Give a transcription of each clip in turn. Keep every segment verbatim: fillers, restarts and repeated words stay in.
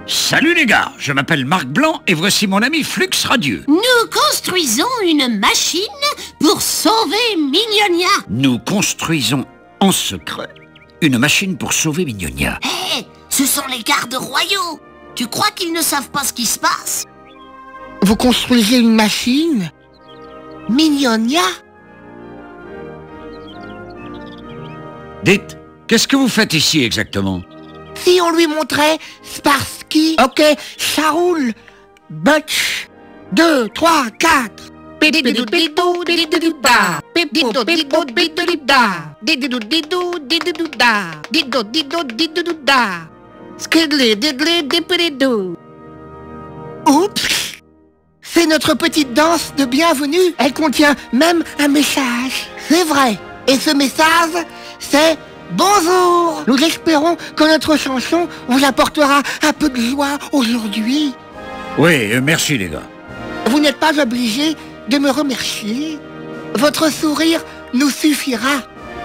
Salut les gars, je m'appelle Marc Blanc et voici mon ami Flux Radieux. Nous construisons une machine pour sauver Mignonia. Nous construisons en secret une machine pour sauver Mignonia. Hé, hey, ce sont les gardes royaux. Tu crois qu'ils ne savent pas ce qui se passe? Vous construisez une machine? Mignonia? Dites, qu'est-ce que vous faites ici exactement? Si on lui montrait Sparsky, ok, ça roule. Butch, deux, trois, quatre. Oups! C'est notre petite danse de bienvenue. Elle contient même un message. C'est vrai. Et ce message, c'est bonjour. Nous espérons que notre chanson vous apportera un peu de joie aujourd'hui. Oui, euh, merci les gars. Vous n'êtes pas obligé de me remercier. Votre sourire nous suffira.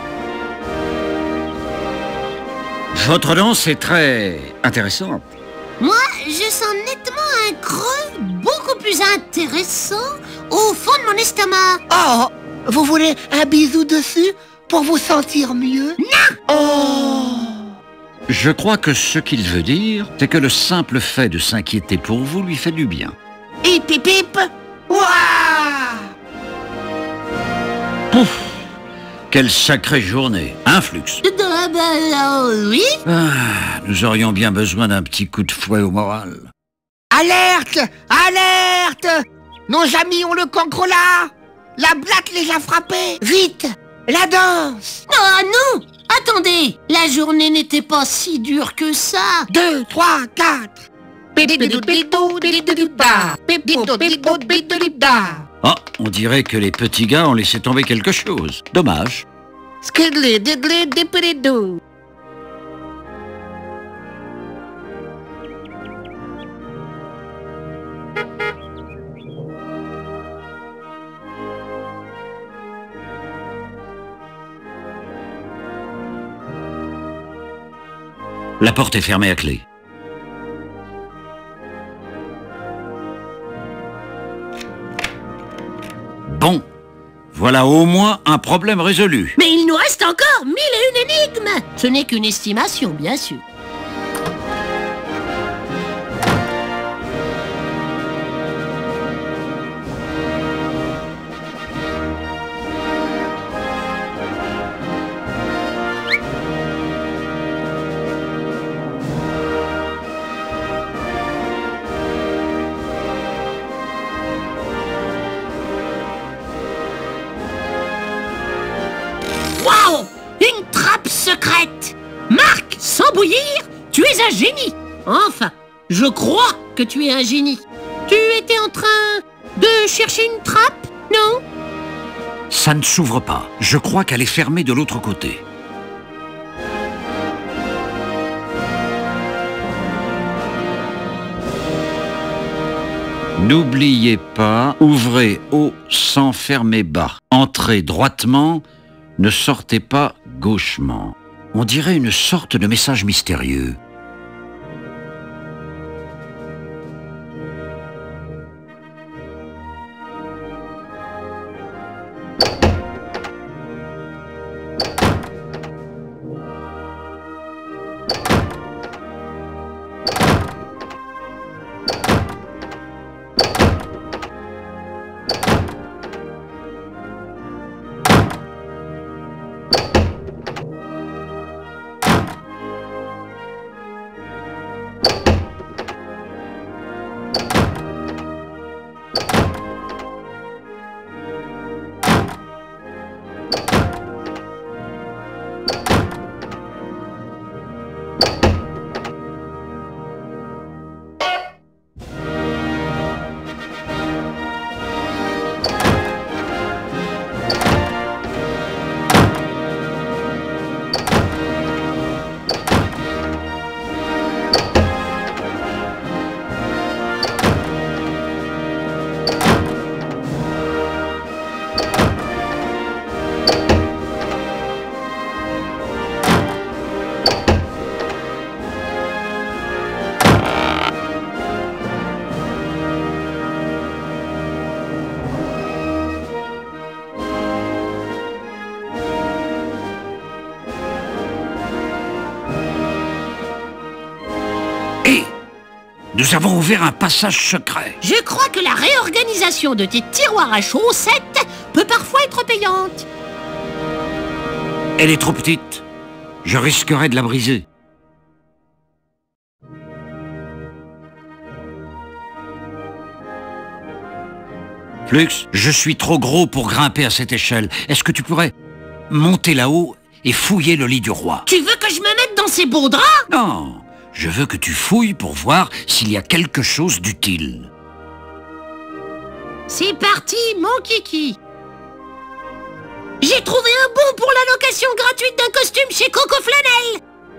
Votre danse est très intéressante. Moi, je sens nettement un creux beaucoup plus intéressant au fond de mon estomac. Oh, vous voulez un bisou dessus pour vous sentir mieux? Non! Oh! Je crois que ce qu'il veut dire, c'est que le simple fait de s'inquiéter pour vous lui fait du bien. Hip hip hip! Ouah! Pouf! Quelle sacrée journée, hein Flux? Ah ben, euh, oui. Ah, nous aurions bien besoin d'un petit coup de fouet au moral. Alerte! Alerte! Nos amis ont le cancre là! La blatte les a frappés! Vite! La danse! Ah non! Attendez! La journée n'était pas si dure que ça! Deux, trois, quatre! Ah, on dirait que les petits gars ont laissé tomber quelque chose. Dommage. Skidly diddly dippity doo. La porte est fermée à clé. Bon, voilà au moins un problème résolu. Mais il nous reste encore mille et une énigmes! Ce n'est qu'une estimation, bien sûr. Waouh! Une trappe secrète! Marc, sans bouillir, tu es un génie! Enfin, je crois que tu es un génie. Tu étais en train de chercher une trappe, non? Ça ne s'ouvre pas. Je crois qu'elle est fermée de l'autre côté. N'oubliez pas, ouvrez haut sans fermer bas. Entrez droitement, ne sortez pas gauchement. On dirait une sorte de message mystérieux. Nous avons ouvert un passage secret. Je crois que la réorganisation de tes tiroirs à chaussettes peut parfois être payante. Elle est trop petite. Je risquerais de la briser. Flux, je suis trop gros pour grimper à cette échelle. Est-ce que tu pourrais monter là-haut et fouiller le lit du roi? Tu veux que je me mette dans ces beaux draps? Non, je veux que tu fouilles pour voir s'il y a quelque chose d'utile. C'est parti, mon kiki. J'ai trouvé un bon pour la location gratuite d'un costume chez Coco Flanelle.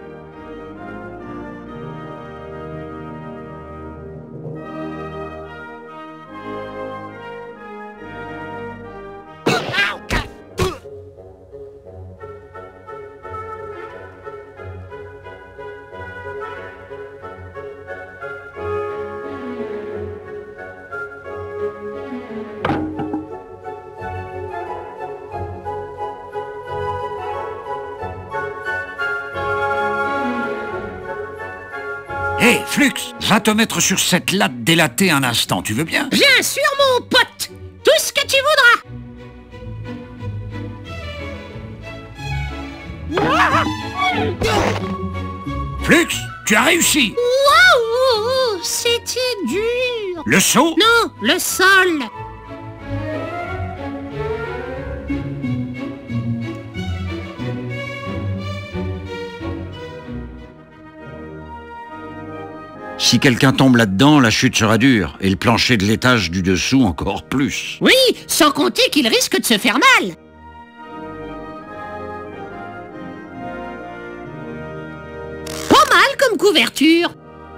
Hé, hey, Flux, va te mettre sur cette latte délatée un instant, tu veux bien? Bien sûr, mon pote. Tout ce que tu voudras. Flux, tu as réussi. Waouh, c'était dur. Le saut? Non, le sol. Si quelqu'un tombe là-dedans, la chute sera dure, et le plancher de l'étage du dessous encore plus. Oui, sans compter qu'il risque de se faire mal. Pas mal comme couverture.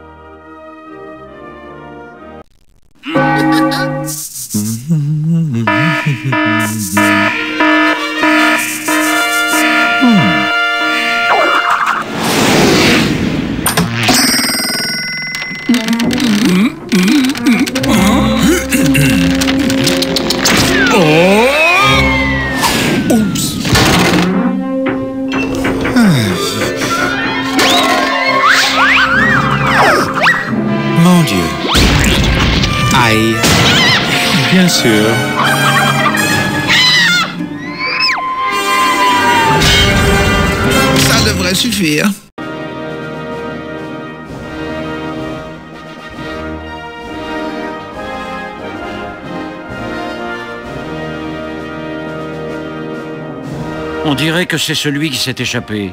Mon Dieu. Aïe. Bien sûr. Ça devrait suffire. On dirait que c'est celui qui s'est échappé.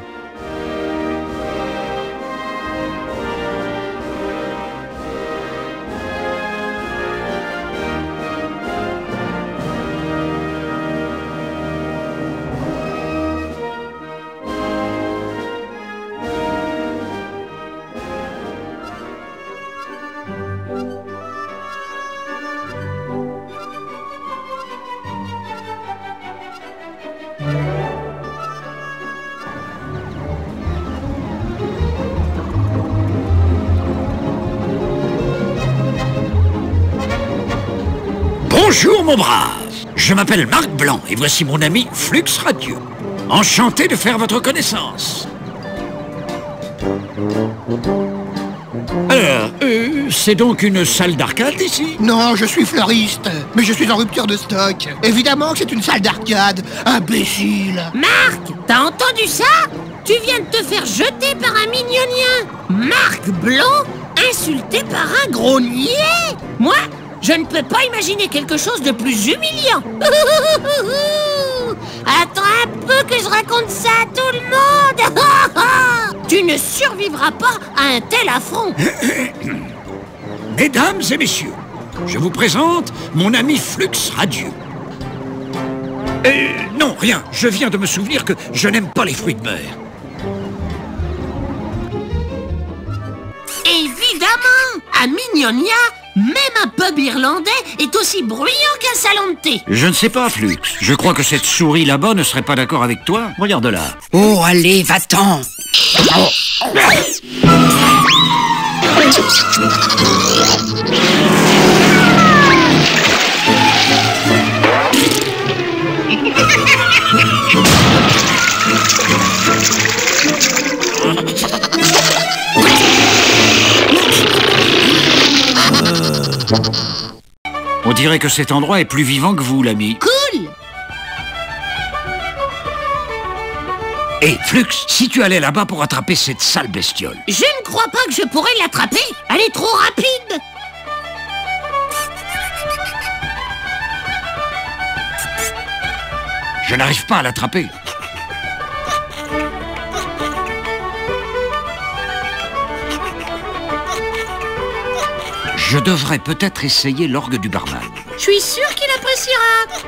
Bonjour mon brave, je m'appelle Marc Blanc et voici mon ami Flux Radio. Enchanté de faire votre connaissance. Alors, euh, c'est donc une salle d'arcade ici? Non, je suis fleuriste, mais je suis en rupture de stock. Évidemment que c'est une salle d'arcade, imbécile. Marc, t'as entendu ça? Tu viens de te faire jeter par un mignonien. Marc Blanc, insulté par un gros niais. Moi, je ne peux pas imaginer quelque chose de plus humiliant. Attends un peu que je raconte ça à tout le monde. Tu ne survivras pas à un tel affront. Mesdames et messieurs, je vous présente mon ami Flux Radio. Euh, non, rien, je viens de me souvenir que je n'aime pas les fruits de mer. Évidemment, à Mignonia, même un pub irlandais est aussi bruyant qu'un salon de thé. Je ne sais pas, Flux. Je crois que cette souris là-bas ne serait pas d'accord avec toi. Regarde-la. Oh, allez, va-t'en. dirait que cet endroit est plus vivant que vous, l'ami. Cool! Hé, Flux, si tu allais là-bas pour attraper cette sale bestiole. Je ne crois pas que je pourrais l'attraper. Elle est trop rapide. Je n'arrive pas à l'attraper. Je devrais peut-être essayer l'orgue du barman. Je suis sûr qu'il appréciera.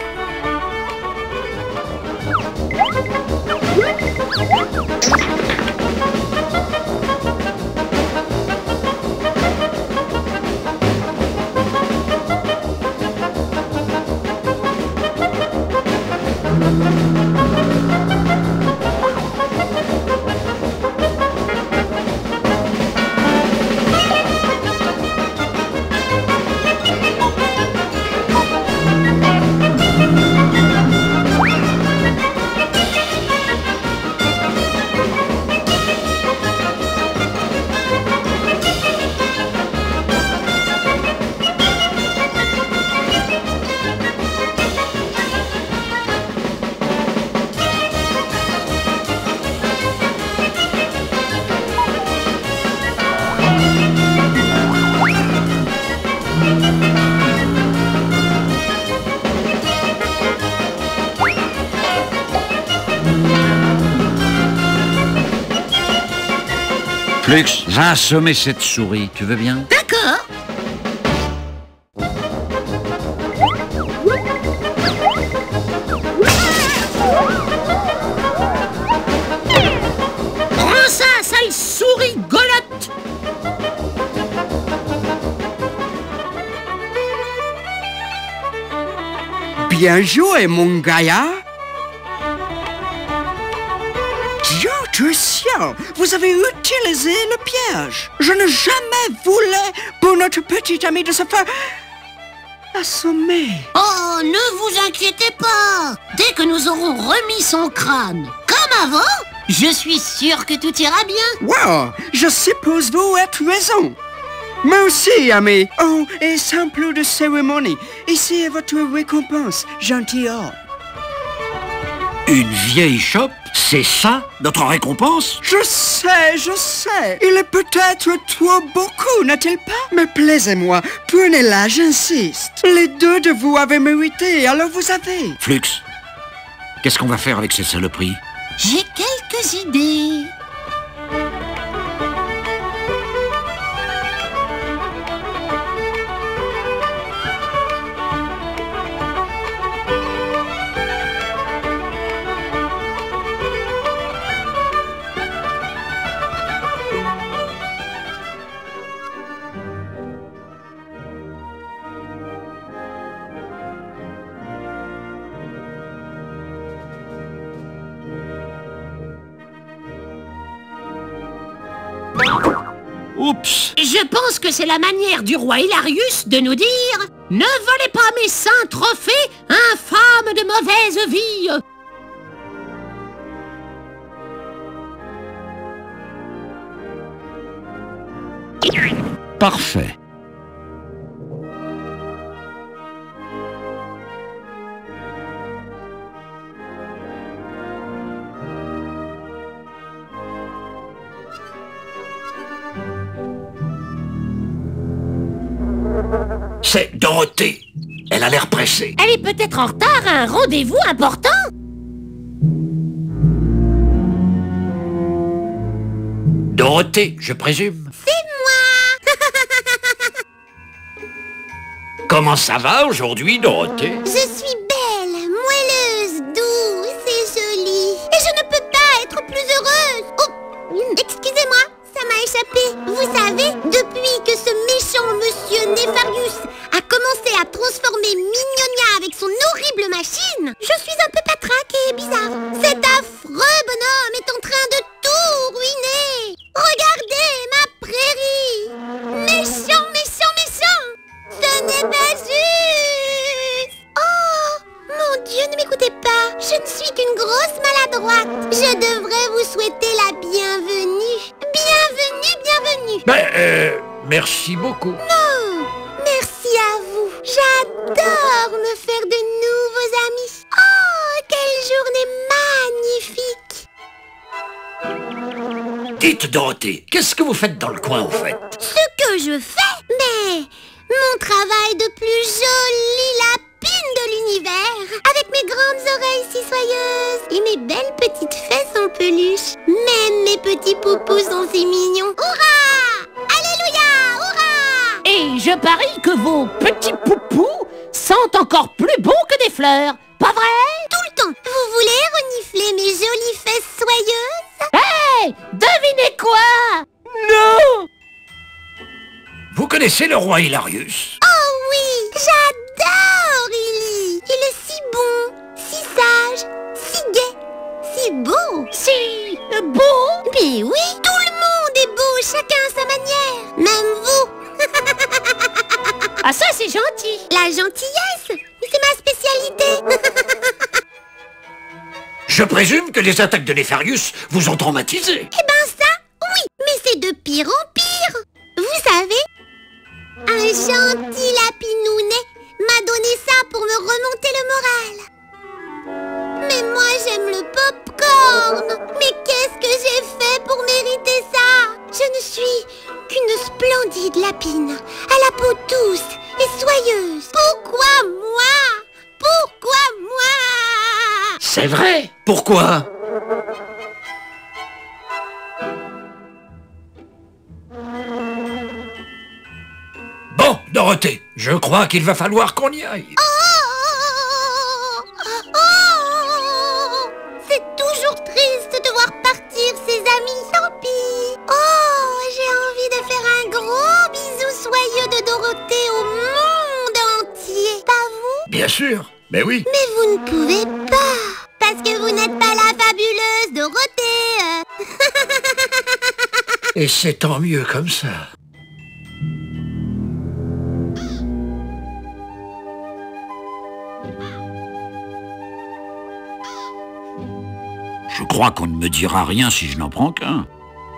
Flux, va assommer cette souris, tu veux bien? D'accord. Prends ça, sale souris golotte. Bien joué, mon gaillard. Dieu du ciel, vous avez utilisé le piège. Je n'ai jamais voulu pour notre petit ami de se faire assommer. Oh, ne vous inquiétez pas. Dès que nous aurons remis son crâne, comme avant, je suis sûr que tout ira bien. Wow, je suppose vous êtes raison. Moi aussi, ami. Oh, et sans plus de cérémonie, ici est votre récompense, gentilhomme. Une vieille chope? C'est ça, notre récompense? Je sais, je sais. Il est peut-être trop beaucoup, n'est-il pas? Mais plaisez-moi, prenez-la, j'insiste. Les deux de vous avez mérité, alors vous avez. Flux, qu'est-ce qu'on va faire avec cette saloperie? J'ai quelques idées. Oups! Je pense que c'est la manière du roi Hilarius de nous dire « Ne volez pas mes saints trophées, infâmes de mauvaise vie !» Parfait. C'est Dorothée. Elle a l'air pressée. Elle est peut-être en retard à un rendez-vous important. Dorothée, je présume. C'est moi. Comment ça va aujourd'hui, Dorothée? Je suis belle, moelleuse, douce et jolie. Et je ne peux pas être plus heureuse. Oh, excusez-moi, ça m'a échappé. Vous savez, depuis que ce méchant monsieur Nefarius a commencé à transformer Mignonia avec son horrible machine, je suis un peu patraque et bizarre. Cet affreux bonhomme est en train de tout ruiner. Regardez ma prairie. Méchant, méchant, méchant. Ce n'est pas juste. Oh, mon Dieu, ne m'écoutez pas. Je ne suis qu'une grosse maladroite. Je devrais vous souhaiter la bienvenue. Bienvenue, bienvenue. Ben, euh, merci beaucoup. Non, merci à vous. J'adore me faire de nouveaux amis. Oh, quelle journée magnifique! Dites, Dorothée, qu'est-ce que vous faites dans le coin, au fait? Ce que je fais? Mais mon travail de plus jolie lapine de l'univers, avec mes grandes oreilles si soyeuses et mes belles petites fesses en peluche. Même mes petits poupous sont si mignons. Hurrah! Alléluia! Hurrah! Et je parie que vos petits poupous sentent encore plus bon que des fleurs. Pas vrai? Tout le temps. Vous voulez renifler mes jolies fesses soyeuses? Hey! Devinez quoi? Non! Vous connaissez le roi Hilarius? Oh oui! J'adore Illy! Il est si bon, si sage, si gai, si beau! Si beau? Mais oui! Tout le monde est beau, chacun à sa manière! Même vous! Ah ça c'est gentil! La gentillesse! C'est ma spécialité! Je présume que les attaques de Néfarius vous ont traumatisé. Eh ben ça, oui! Mais c'est de pire en pire! Vous savez, un gentil lapinounet m'a donné ça pour me remonter le moral. Mais moi j'aime le pop-corn! Mais qu'est-ce que j'ai fait pour mériter ça? Je ne suis qu'une splendide lapine, à la peau douce et soyeuse. Pourquoi moi? Pourquoi moi? C'est vrai. Pourquoi? Bon, Dorothée, je crois qu'il va falloir qu'on y aille. Oh, oh, oh, c'est toujours triste de voir partir ses amis. Tant pis. Oh, j'ai envie de faire un gros bisou soyeux de Dorothée au monde entier. Pas vous? Bien sûr, mais oui. Mais vous ne pouvez pas. Parce que vous n'êtes pas la fabuleuse Dorothée. Et c'est tant mieux comme ça. Je crois qu'on ne me dira rien si je n'en prends qu'un.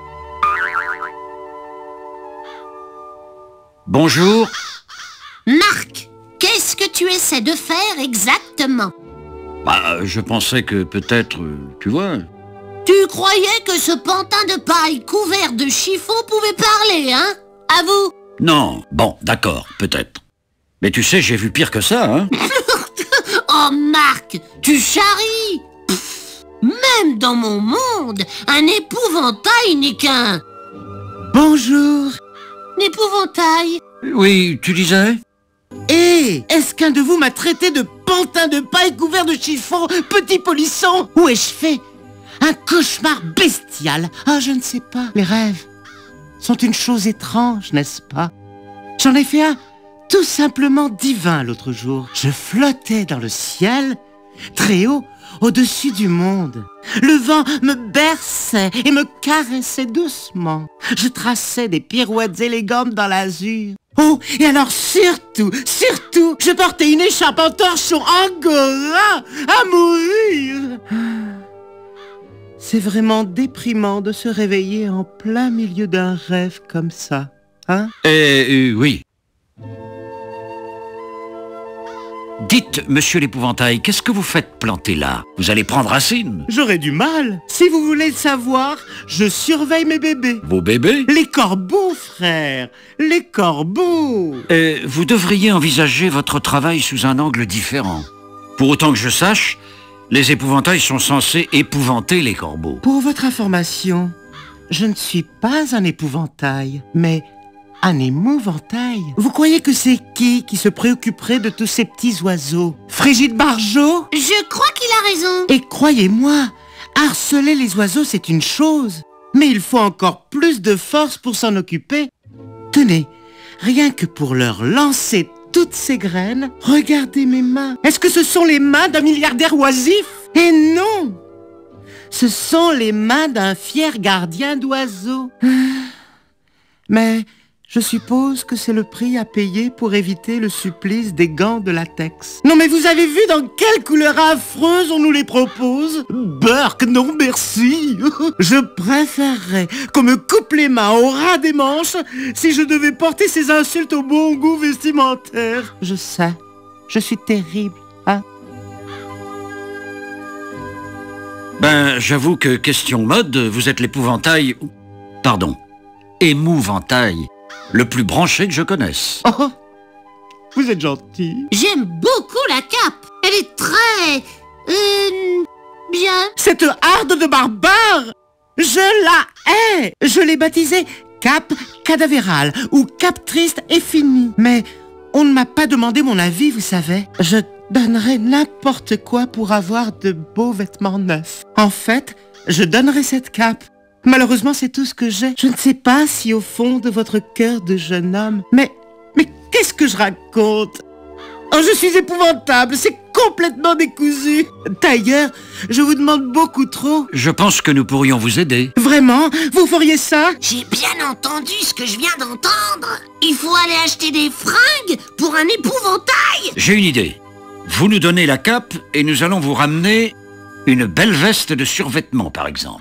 Bonjour. Marc, qu'est-ce que tu essaies de faire exactement? Bah, je pensais que peut-être, euh, tu vois... Tu croyais que ce pantin de paille couvert de chiffon pouvait parler, hein? À vous? Non, bon, d'accord, peut-être. Mais tu sais, j'ai vu pire que ça, hein. Oh Marc, tu charries. Pff, même dans mon monde, un épouvantail n'est qu'un... Bonjour. Épouvantail? Oui, tu disais? Hé, est-ce qu'un de vous m'a traité de pantin de paille couvert de chiffon, petit polisson? Où ai-je fait un cauchemar bestial? Ah, je ne sais pas. Les rêves sont une chose étrange, n'est-ce pas? J'en ai fait un tout simplement divin l'autre jour. Je flottais dans le ciel, très haut, au-dessus du monde. Le vent me berçait et me caressait doucement. Je traçais des pirouettes élégantes dans l'azur. Oh, et alors surtout, surtout, je portais une écharpe en torchon angora à mourir. C'est vraiment déprimant de se réveiller en plein milieu d'un rêve comme ça, hein? Eh, euh, oui. Dites, monsieur l'épouvantail, qu'est-ce que vous faites planter là? Vous allez prendre racine? J'aurais du mal. Si vous voulez le savoir, je surveille mes bébés. Vos bébés? Les corbeaux, frère. Les corbeaux. Eh, vous devriez envisager votre travail sous un angle différent. Pour autant que je sache, les épouvantails sont censés épouvanter les corbeaux. Pour votre information, je ne suis pas un épouvantail, mais un émouvantail. Vous croyez que c'est qui qui se préoccuperait de tous ces petits oiseaux? Frigide Barjot? Je crois qu'il a raison. Et croyez-moi, harceler les oiseaux c'est une chose, mais il faut encore plus de force pour s'en occuper. Tenez, rien que pour leur lancer toutes ces graines, regardez mes mains. Est-ce que ce sont les mains d'un milliardaire oisif? Et non! Ce sont les mains d'un fier gardien d'oiseaux. Mais Je suppose que c'est le prix à payer pour éviter le supplice des gants de latex. Non mais vous avez vu dans quelle couleur affreuse on nous les propose? Burk, non merci. Je préférerais qu'on me coupe les mains au ras des manches si je devais porter ces insultes au bon goût vestimentaire. Je sais, je suis terrible, hein? Ben, j'avoue que question mode, vous êtes l'épouvantail... Pardon, émouvantail, le plus branché que je connaisse. Oh, vous êtes gentil. J'aime beaucoup la cape. Elle est très... Euh... bien. Cette harde de barbares, je la hais. Je l'ai baptisée cape cadavérale ou cape triste et finie. Mais on ne m'a pas demandé mon avis, vous savez. Je donnerais n'importe quoi pour avoir de beaux vêtements neufs. En fait, je donnerais cette cape. Malheureusement, c'est tout ce que j'ai. Je ne sais pas si au fond de votre cœur de jeune homme... Mais, mais qu'est-ce que je raconte? Oh, je suis épouvantable, c'est complètement décousu. D'ailleurs, je vous demande beaucoup trop. Je pense que nous pourrions vous aider. Vraiment? Vous feriez ça? J'ai bien entendu ce que je viens d'entendre. Il faut aller acheter des fringues pour un épouvantail. J'ai une idée. Vous nous donnez la cape et nous allons vous ramener une belle veste de survêtement, par exemple.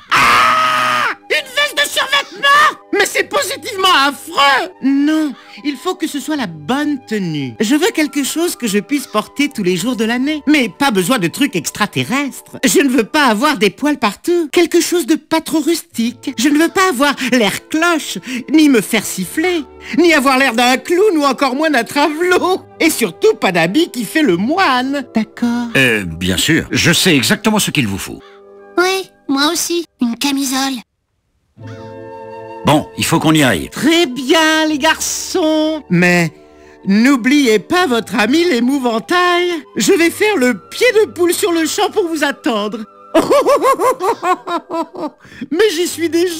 Mais c'est positivement affreux! Non, il faut que ce soit la bonne tenue. Je veux quelque chose que je puisse porter tous les jours de l'année. Mais pas besoin de trucs extraterrestres. Je ne veux pas avoir des poils partout. Quelque chose de pas trop rustique. Je ne veux pas avoir l'air cloche, ni me faire siffler, ni avoir l'air d'un clown ou encore moins d'un travelot. Et surtout pas d'habit qui fait le moine. D'accord? Euh, bien sûr. Je sais exactement ce qu'il vous faut. Oui, moi aussi. Une camisole. Bon, il faut qu'on y aille. Très bien, les garçons. Mais n'oubliez pas votre ami l'épouvantail. Je vais faire le pied de poule sur le champ pour vous attendre. Mais j'y suis déjà.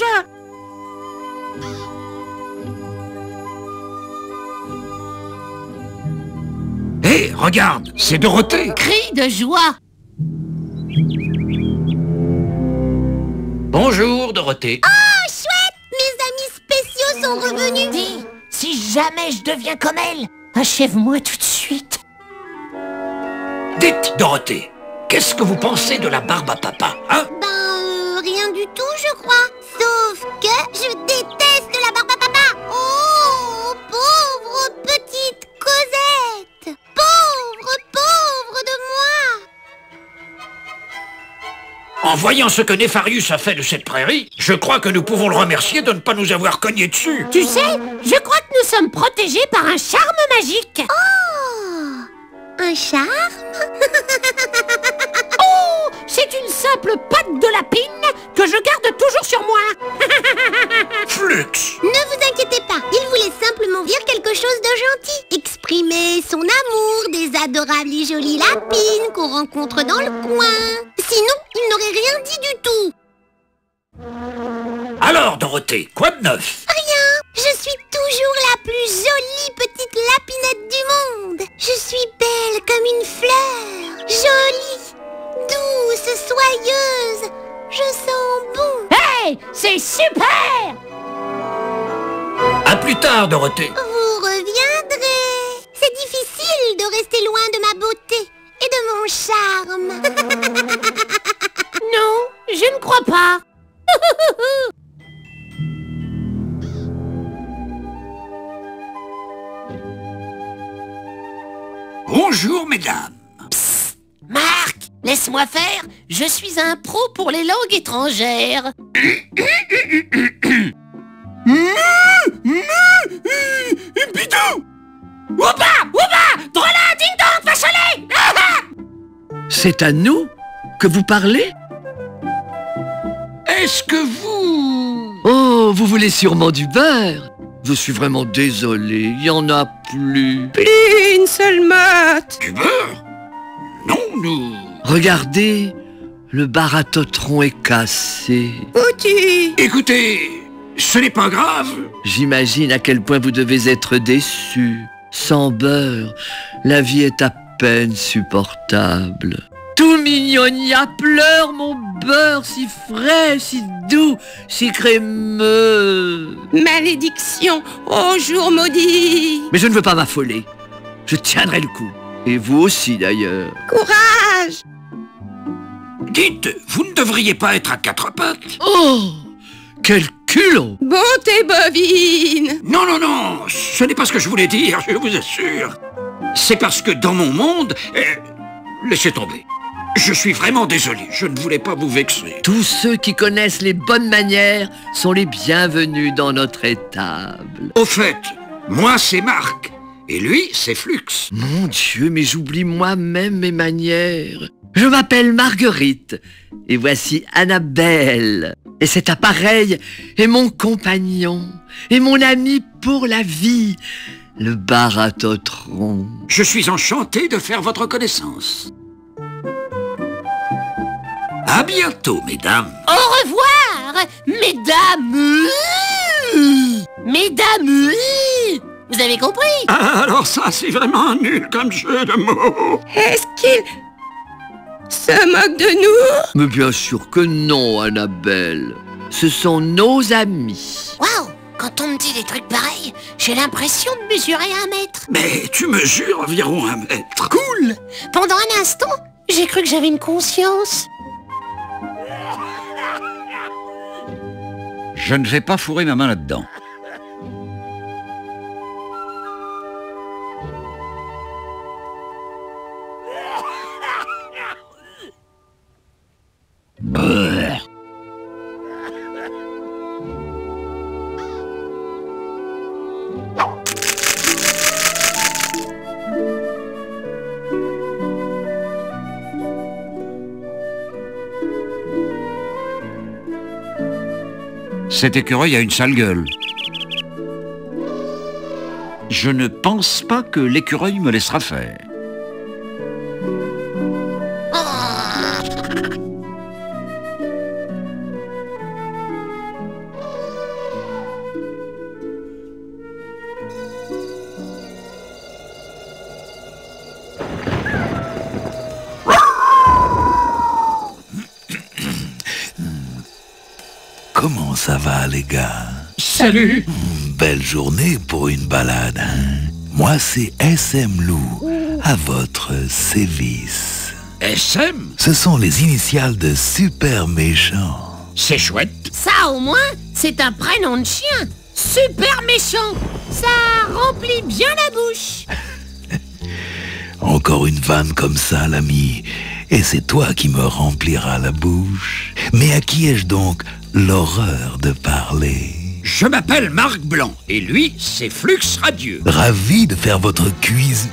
Hé, hey, regarde, c'est Dorothée. Cri de joie. Bonjour, Dorothée. Oh, chouette! Mes amis spéciaux sont revenus. Dis, si jamais je deviens comme elle, achève-moi tout de suite. Dites, Dorothée, qu'est-ce que vous pensez de la barbe à papa, hein? Ben, euh, rien du tout, je crois. Sauf que je déteste la barbe à papa. Oh, pauvre petite Cosette. Pauvre, pauvre de moi. En voyant ce que Néfarius a fait de cette prairie, je crois que nous pouvons le remercier de ne pas nous avoir cogné dessus. Tu sais, je crois que nous sommes protégés par un charme magique. Oh, un charme? Oh, c'est une simple patte de lapine que je garde toujours sur moi. Flux! Ne vous inquiétez pas, il voulait simplement dire quelque chose de gentil. Exprimer son amour des adorables et jolies lapines qu'on rencontre dans le coin. Sinon, il n'aurait rien dit du tout. Alors, Dorothée, quoi de neuf? Rien, je suis toujours la plus jolie petite lapinette du monde. Je suis belle comme une fleur, jolie, douce, soyeuse. Je sens bon. Hey, c'est super! À plus tard, Dorothée. Vous reviendrez. C'est difficile de rester loin de ma beauté et de mon charme. Non, je ne crois pas. Bonjour, mesdames. Psst, Marc, laisse-moi faire. Je suis un pro pour les langues étrangères. Bidou! Oupa, oupa, drôla, ding dong, vachelé. C'est à nous que vous parlez? Est-ce que vous... Oh, vous voulez sûrement du beurre? Je suis vraiment désolé, il n'y en a plus. Plus une seule motte. Du beurre? Non, nous... Regardez, le bar à totron est cassé. Outi. Écoutez, ce n'est pas grave. J'imagine à quel point vous devez être déçus. Sans beurre, la vie est à peine supportable. tout mignogna, pleure mon beurre si frais, si doux, si crémeux. Malédiction, ô jour maudit. Mais je ne veux pas m'affoler. Je tiendrai le coup. Et vous aussi d'ailleurs. Courage. Dites, vous ne devriez pas être à quatre pattes? Oh, quel culot! Bonté bovine. Non, non, non, ce n'est pas ce que je voulais dire, je vous assure. C'est parce que dans mon monde... Euh, laissez tomber. Je suis vraiment désolé, je ne voulais pas vous vexer. Tous ceux qui connaissent les bonnes manières sont les bienvenus dans notre étable. Au fait, moi c'est Marc, et lui c'est Flux. Mon Dieu, mais j'oublie moi-même mes manières. Je m'appelle Marguerite, et voici Annabelle. Et cet appareil est mon compagnon, et mon ami pour la vie, le baratotron. Je suis enchanté de faire votre connaissance. À bientôt, mesdames. Au revoir, mesdames. Mesdames. Vous avez compris? Ah, alors ça, c'est vraiment nul comme jeu de mots. Est-ce qu'il se moque de nous? Mais bien sûr que non, Annabelle. Ce sont nos amis. Waouh! Quand on me dit des trucs pareils, j'ai l'impression de mesurer un mètre. Mais tu mesures environ un mètre. Cool! Pendant un instant, j'ai cru que j'avais une conscience. Je ne vais pas fourrer ma main là-dedans. Brrr. Cet écureuil a une sale gueule. Je ne pense pas que l'écureuil me laissera faire. Comment ça va, les gars? Salut. Belle journée pour une balade, hein? Moi, c'est S M Lou, à votre service. S M? Ce sont les initiales de Super Méchant. C'est chouette. Ça, au moins, c'est un prénom de chien. Super méchant. Ça remplit bien la bouche. Encore une vanne comme ça, l'ami. Et c'est toi qui me rempliras la bouche. Mais à qui ai-je donc l'horreur de parler? Je m'appelle Marc Blanc, et lui, c'est Flux Radieux. Ravi de faire votre cuisine...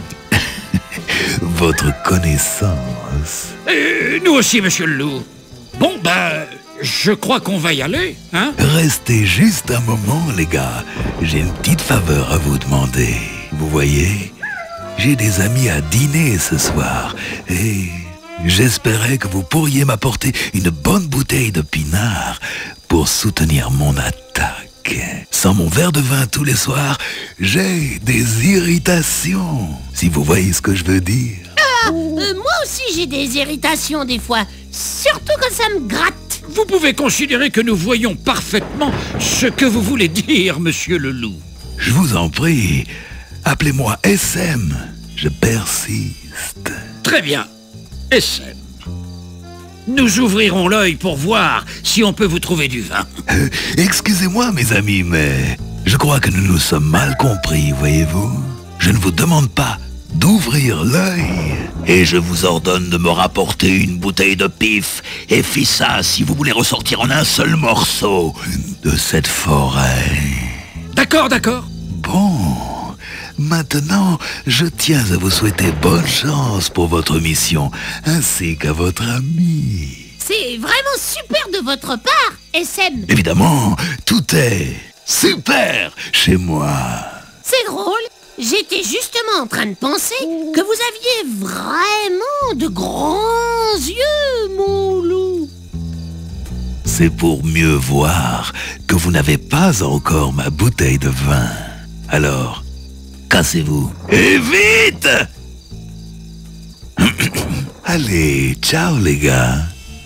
votre connaissance. Et nous aussi, monsieur le loup. Bon, ben, je crois qu'on va y aller, hein? Restez juste un moment, les gars. J'ai une petite faveur à vous demander. Vous voyez, j'ai des amis à dîner ce soir, et... j'espérais que vous pourriez m'apporter une bonne bouteille de pinard pour soutenir mon attaque. Sans mon verre de vin tous les soirs, j'ai des irritations, si vous voyez ce que je veux dire. Ah, euh, moi aussi j'ai des irritations des fois, surtout quand ça me gratte. Vous pouvez considérer que nous voyons parfaitement ce que vous voulez dire, monsieur le loup. Je vous en prie, appelez-moi S M, je persiste. Très bien. S M. Nous ouvrirons l'œil pour voir si on peut vous trouver du vin. Euh, excusez-moi, mes amis, mais je crois que nous nous sommes mal compris, voyez-vous. Je ne vous demande pas d'ouvrir l'œil. Et je vous ordonne de me rapporter une bouteille de pif et fissa si vous voulez ressortir en un seul morceau de cette forêt. D'accord, d'accord. Bon... maintenant, je tiens à vous souhaiter bonne chance pour votre mission, ainsi qu'à votre ami. C'est vraiment super de votre part, S M. Évidemment, tout est super chez moi. C'est drôle, j'étais justement en train de penser que vous aviez vraiment de grands yeux, mon loup. C'est pour mieux voir que vous n'avez pas encore ma bouteille de vin. Alors... cassez-vous. Et vite! Allez, ciao les gars.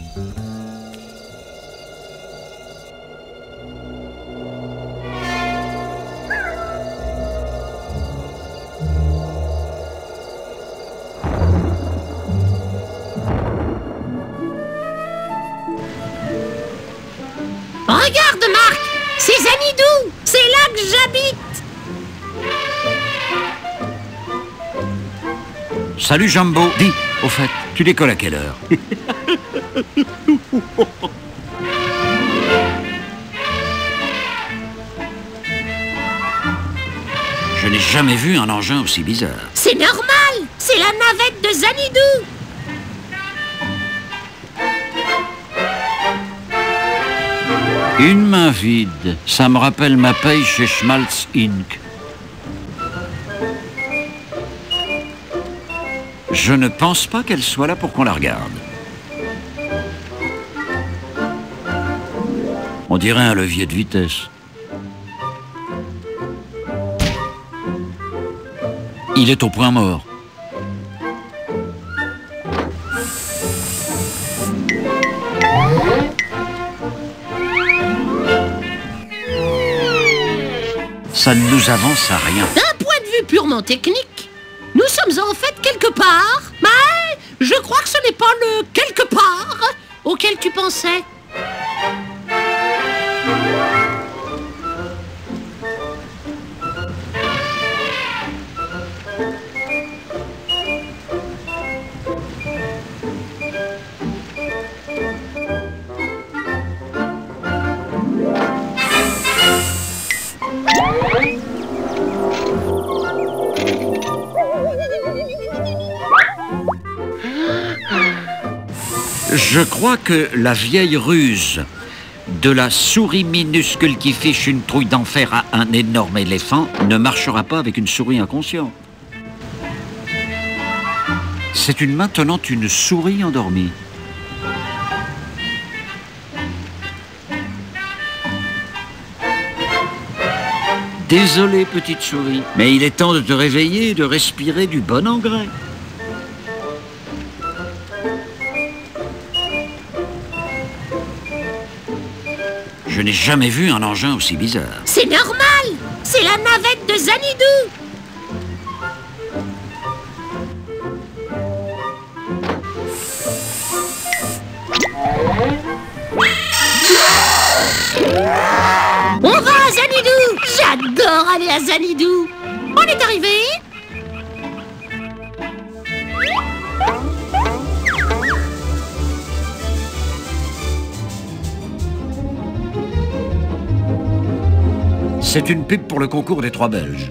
Regarde, Marc, c'est Zanidou, c'est là que j'habite. Salut Jumbo. Dis, au fait, tu décolles à quelle heure? Je n'ai jamais vu un engin aussi bizarre. C'est normal, c'est la navette de Zanidou. Une main vide, ça me rappelle ma paye chez Schmaltz Incorporé. Je ne pense pas qu'elle soit là pour qu'on la regarde. On dirait un levier de vitesse. Il est au point mort. Ça ne nous avance à rien. D'un point de vue purement technique, nous sommes en fait quelque part, mais je crois que ce n'est pas le quelque part auquel tu pensais. Je crois que la vieille ruse de la souris minuscule qui fiche une trouille d'enfer à un énorme éléphant ne marchera pas avec une souris inconsciente. C'est une maintenant une souris endormie. Désolé, petite souris, mais il est temps de te réveiller et de respirer du bon engrais. Je n'ai jamais vu un engin aussi bizarre. C'est normal, c'est la navette de Zanidou. On va à Zanidou. J'adore aller à Zanidou. On est arrivé. C'est une pub pour le concours des trois Belges.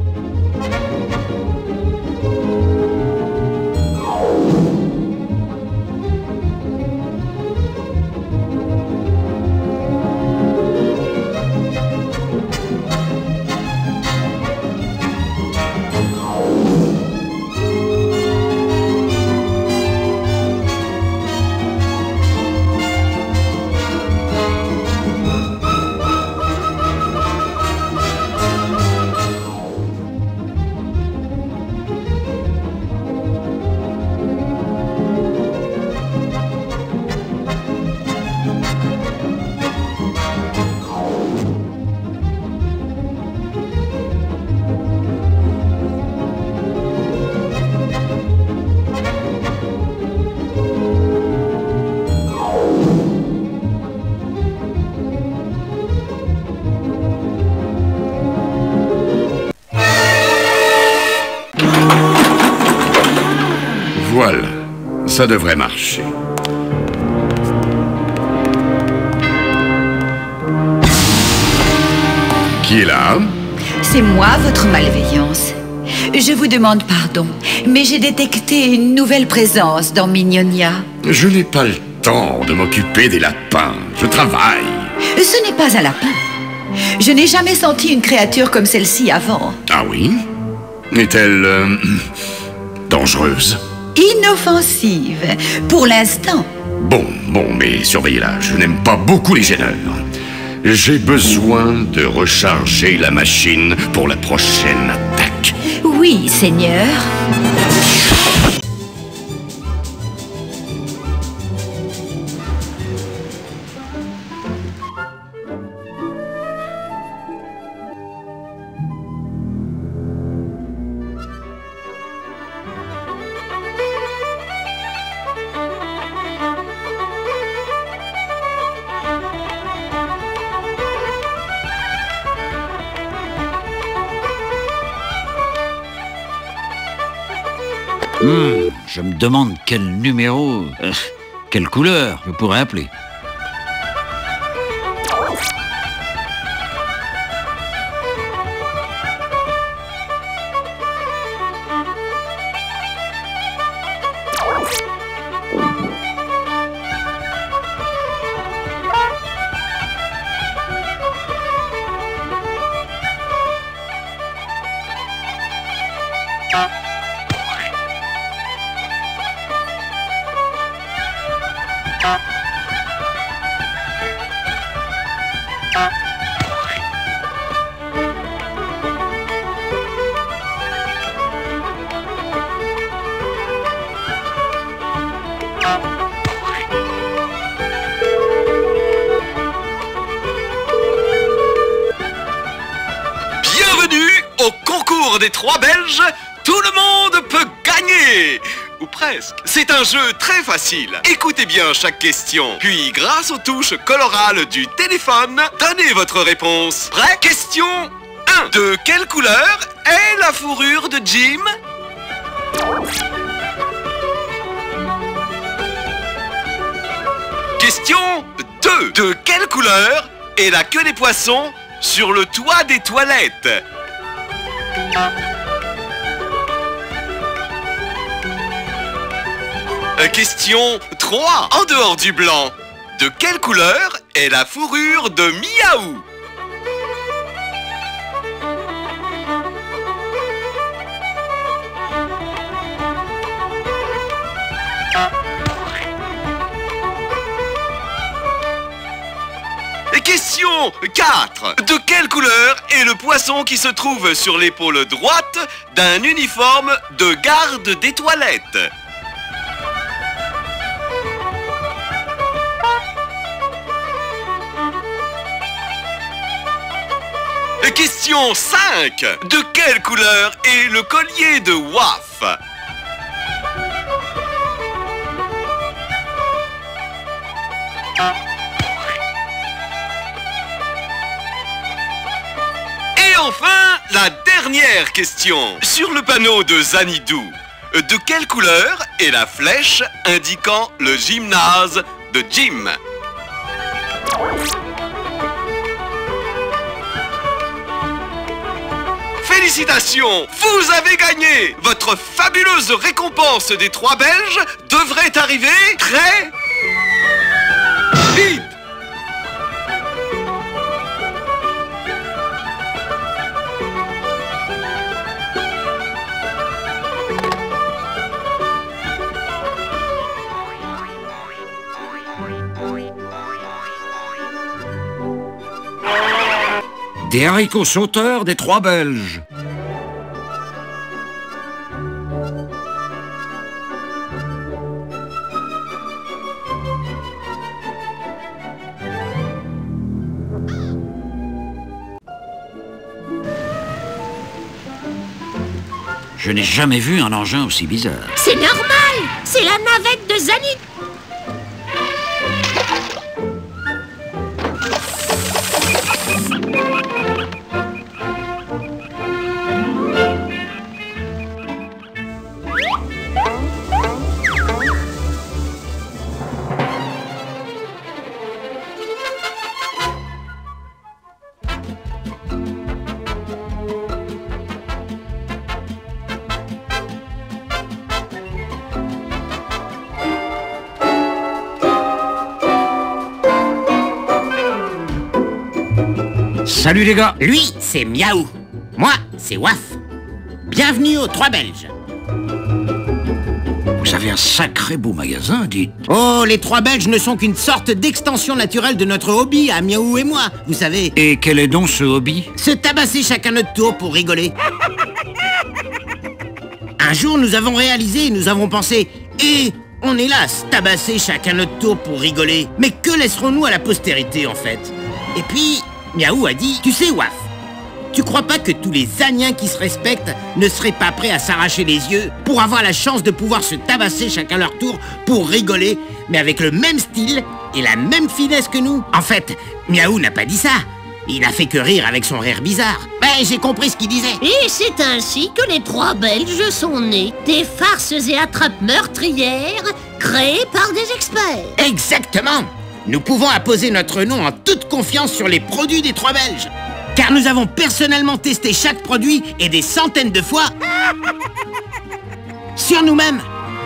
Voilà, ça devrait marcher. Qui est là? C'est moi, votre malveillance. Je vous demande pardon, mais j'ai détecté une nouvelle présence dans Mignonia. Je n'ai pas le temps de m'occuper des lapins. Je travaille. Ce n'est pas un lapin. Je n'ai jamais senti une créature comme celle-ci avant. Ah oui? Est-elle... euh, dangereuse? Inoffensive, pour l'instant. Bon, bon, mais surveillez-la. Je n'aime pas beaucoup les gêneurs. J'ai besoin de recharger la machine pour la prochaine attaque. Oui, Seigneur. Hmm, je me demande quel numéro, euh, quelle couleur je pourrais appeler. Au concours des trois Belges, tout le monde peut gagner! Ou presque. C'est un jeu très facile. Écoutez bien chaque question. Puis, grâce aux touches colorales du téléphone, donnez votre réponse. Prêt? Question un. De quelle couleur est la fourrure de Jim? Question deux. De quelle couleur est la queue des poissons sur le toit des toilettes? Question trois. En dehors du blanc, de quelle couleur est la fourrure de Miaou? Question quatre. De quelle couleur est le poisson qui se trouve sur l'épaule droite d'un uniforme de garde des toilettes? Question cinq. De quelle couleur est le collier de Waf? Et enfin, la dernière question. Sur le panneau de Zanidou, de quelle couleur est la flèche indiquant le gymnase de Jim? Félicitations, vous avez gagné! Votre fabuleuse récompense des trois Belges devrait arriver très vite! Des haricots sauteurs des trois Belges. Je n'ai jamais vu un engin aussi bizarre. C'est normal! C'est la navette de Zanidou! Salut les gars. Lui, c'est Miaou. Moi, c'est Waf. Bienvenue aux trois Belges. Vous avez un sacré beau magasin, dites. Oh, les trois Belges ne sont qu'une sorte d'extension naturelle de notre hobby à Miaou et moi, vous savez. Et quel est donc ce hobby? Se tabasser chacun notre tour pour rigoler. Un jour, nous avons réalisé et nous avons pensé... Et on est là à se tabasser chacun notre tour pour rigoler. Mais que laisserons-nous à la postérité, en fait? Et puis... Miaou a dit, tu sais Waf, tu crois pas que tous les Aniens qui se respectent ne seraient pas prêts à s'arracher les yeux pour avoir la chance de pouvoir se tabasser chacun leur tour pour rigoler, mais avec le même style et la même finesse que nous? En fait, Miaou n'a pas dit ça. Il a fait que rire avec son rire bizarre. Ben, Ouais, j'ai compris ce qu'il disait. Et c'est ainsi que les Trois Belges sont nés. Des farces et attrapes meurtrières créées par des experts. Exactement. Nous pouvons apposer notre nom en toute confiance sur les produits des Trois Belges. Car nous avons personnellement testé chaque produit et des centaines de fois sur nous-mêmes.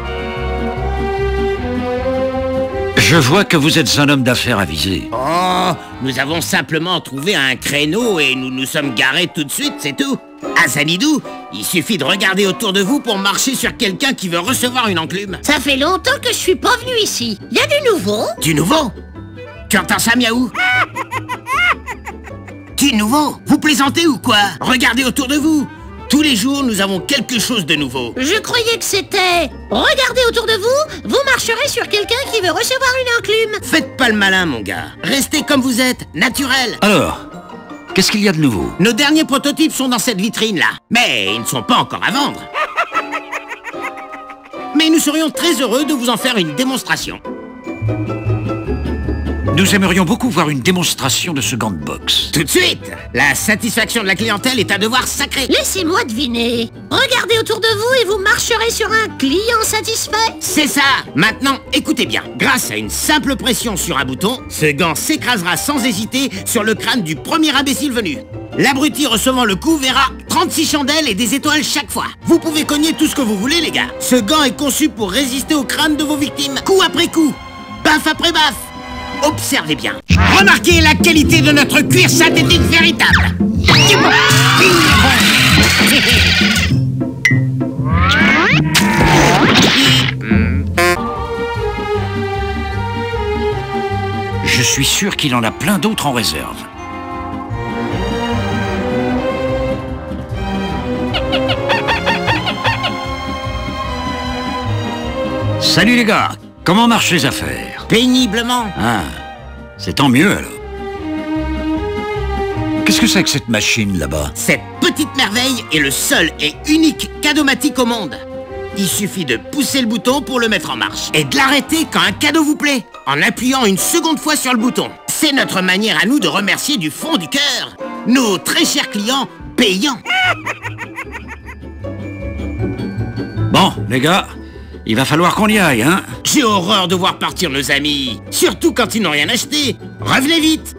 Je vois que vous êtes un homme d'affaires avisé. Oh, nous avons simplement trouvé un créneau et nous nous sommes garés tout de suite, c'est tout. À Zanidou, il suffit de regarder autour de vous pour marcher sur quelqu'un qui veut recevoir une enclume. Ça fait longtemps que je suis pas venu ici. Y a du nouveau? Du nouveau? Tu entends ça, Miaou? Du nouveau? Vous plaisantez ou quoi? Regardez autour de vous. Tous les jours, nous avons quelque chose de nouveau. Je croyais que c'était... Regardez autour de vous, vous marcherez sur quelqu'un qui veut recevoir une enclume. Faites pas le malin, mon gars. Restez comme vous êtes, naturel. Alors, qu'est-ce qu'il y a de nouveau? Nos derniers prototypes sont dans cette vitrine-là. Mais ils ne sont pas encore à vendre. Mais nous serions très heureux de vous en faire une démonstration. Nous aimerions beaucoup voir une démonstration de ce gant de boxe. Tout de suite. La satisfaction de la clientèle est un devoir sacré. Laissez-moi deviner. Regardez autour de vous et vous marcherez sur un client satisfait. C'est ça. Maintenant, écoutez bien. Grâce à une simple pression sur un bouton, ce gant s'écrasera sans hésiter sur le crâne du premier imbécile venu. L'abruti recevant le coup verra trente-six chandelles et des étoiles chaque fois. Vous pouvez cogner tout ce que vous voulez, les gars. Ce gant est conçu pour résister au crâne de vos victimes. Coup après coup. Baffe après baffe. Observez bien. Remarquez la qualité de notre cuir synthétique véritable. Je suis sûr qu'il en a plein d'autres en réserve. Salut les gars, comment marchent les affaires? Péniblement. Ah, c'est tant mieux alors. Qu'est-ce que c'est que cette machine là-bas? Cette petite merveille est le seul et unique cadeaumatique au monde. Il suffit de pousser le bouton pour le mettre en marche. Et de l'arrêter quand un cadeau vous plaît, en appuyant une seconde fois sur le bouton. C'est notre manière à nous de remercier du fond du cœur nos très chers clients payants. Bon, les gars, il va falloir qu'on y aille, hein? J'ai horreur de voir partir nos amis, surtout quand ils n'ont rien acheté. Revenez vite.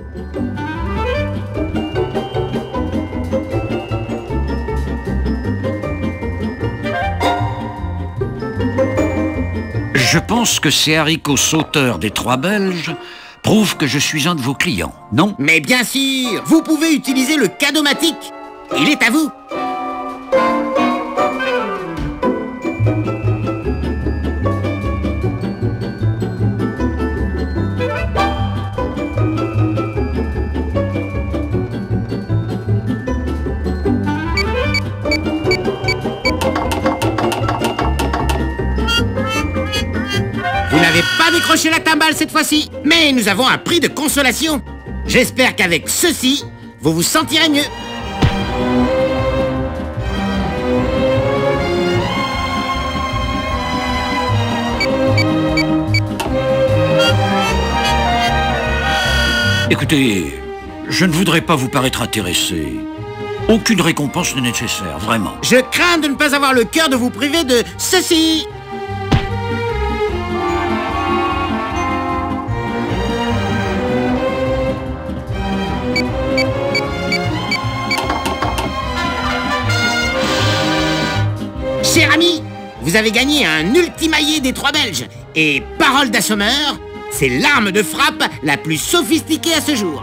Je pense que ces haricots sauteurs des Trois Belges prouvent que je suis un de vos clients, non? Mais bien sûr, vous pouvez utiliser le cadeaumatique. Il est à vous. Vous n'avez pas décroché la timbale cette fois-ci, mais nous avons un prix de consolation. J'espère qu'avec ceci, vous vous sentirez mieux. Écoutez, je ne voudrais pas vous paraître intéressé. Aucune récompense n'est nécessaire, vraiment. Je crains de ne pas avoir le cœur de vous priver de ceci. Cher ami, vous avez gagné un ultimaillé des Trois Belges. Et parole d'assommeur, c'est l'arme de frappe la plus sophistiquée à ce jour.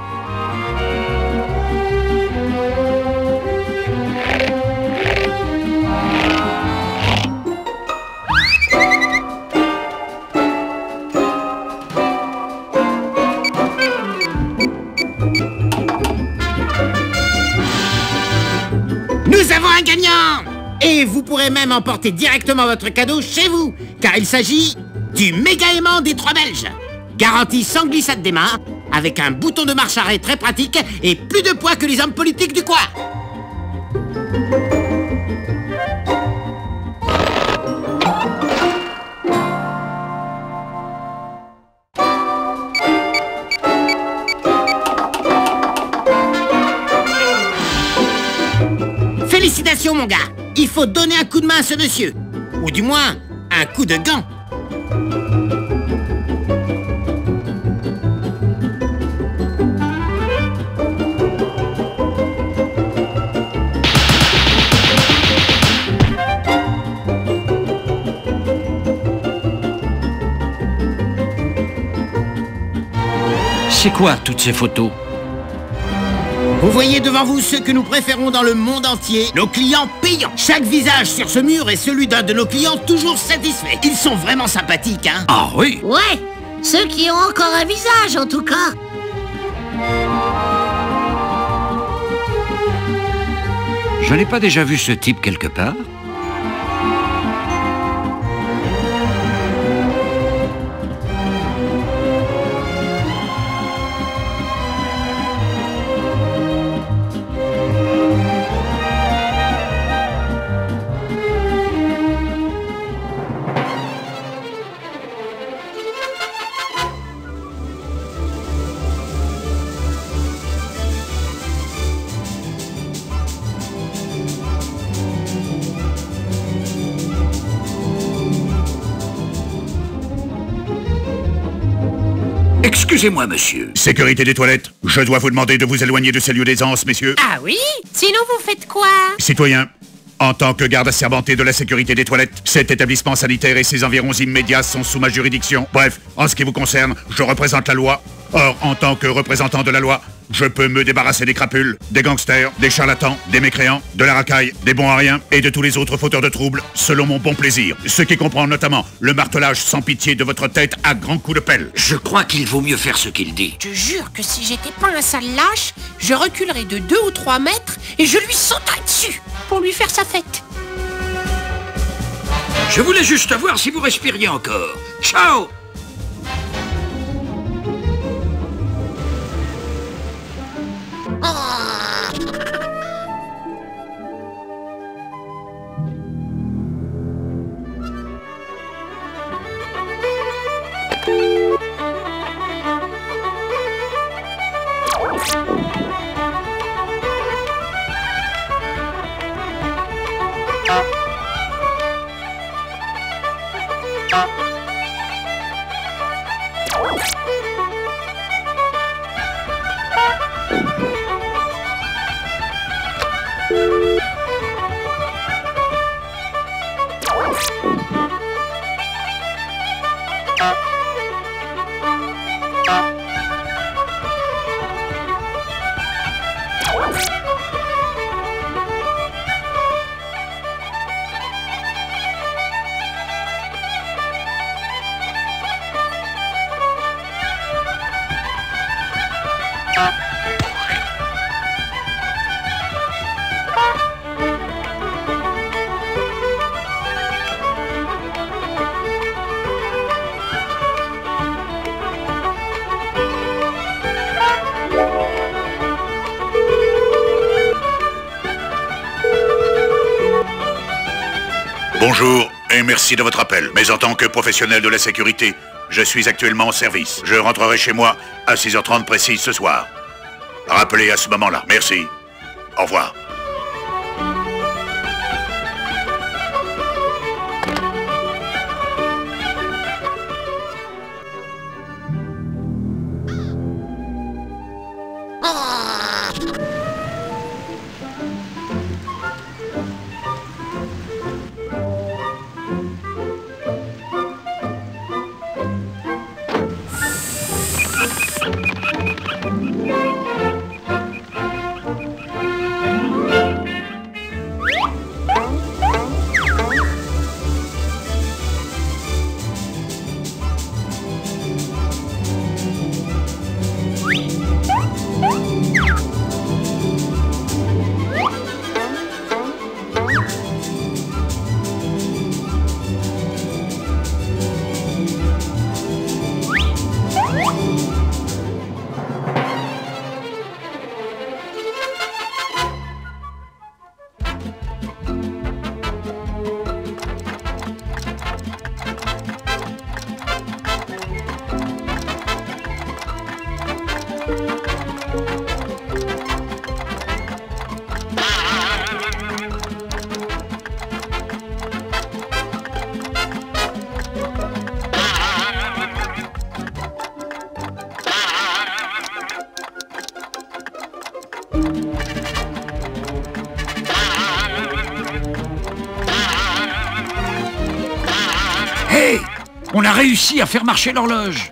Nous avons un gagnant! Et vous pourrez même emporter directement votre cadeau chez vous, car il s'agit du méga aimant des Trois Belges. Garantie sans glissade des mains, avec un bouton de marche arrêt très pratique et plus de poids que les hommes politiques du coin. Félicitations, mon gars. Il faut donner un coup de main à ce monsieur. Ou du moins, un coup de gant. C'est quoi toutes ces photos? Vous voyez devant vous ceux que nous préférons dans le monde entier, nos clients payants. Chaque visage sur ce mur est celui d'un de nos clients toujours satisfait. Ils sont vraiment sympathiques, hein? Ah oui? Ouais, ceux qui ont encore un visage en tout cas. Je n'ai pas déjà vu ce type quelque part? Excusez-moi, monsieur. Sécurité des toilettes, je dois vous demander de vous éloigner de ces lieux d'aisance, messieurs. Ah oui? Sinon vous faites quoi? Citoyens, en tant que garde assermenté de la sécurité des toilettes, cet établissement sanitaire et ses environs immédiats sont sous ma juridiction. Bref, en ce qui vous concerne, je représente la loi. Or, en tant que représentant de la loi, je peux me débarrasser des crapules, des gangsters, des charlatans, des mécréants, de la racaille, des bons à rien et de tous les autres fauteurs de troubles, selon mon bon plaisir. Ce qui comprend notamment le martelage sans pitié de votre tête à grands coups de pelle. Je crois qu'il vaut mieux faire ce qu'il dit. Je jure que si j'étais pas un sale lâche, je reculerais de deux ou trois mètres et je lui sauterais dessus pour lui faire sa fête. Je voulais juste voir si vous respiriez encore. Ciao! Bonjour et merci de votre appel. Mais en tant que professionnel de la sécurité, je suis actuellement en service. Je rentrerai chez moi à six heures trente précise ce soir. Rappelez à ce moment-là. Merci. Au revoir. Hé! On a réussi à faire marcher l'horloge.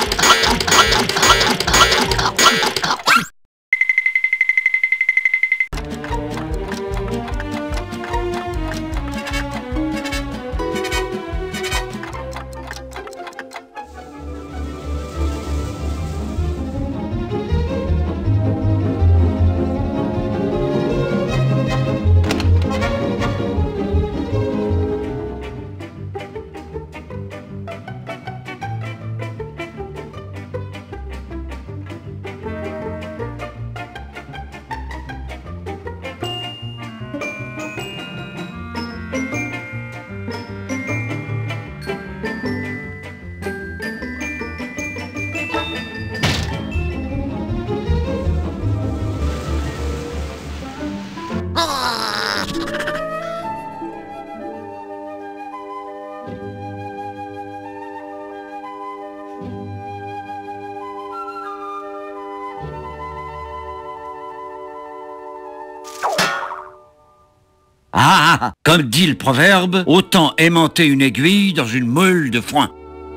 Ah, comme dit le proverbe, autant aimanter une aiguille dans une meule de foin.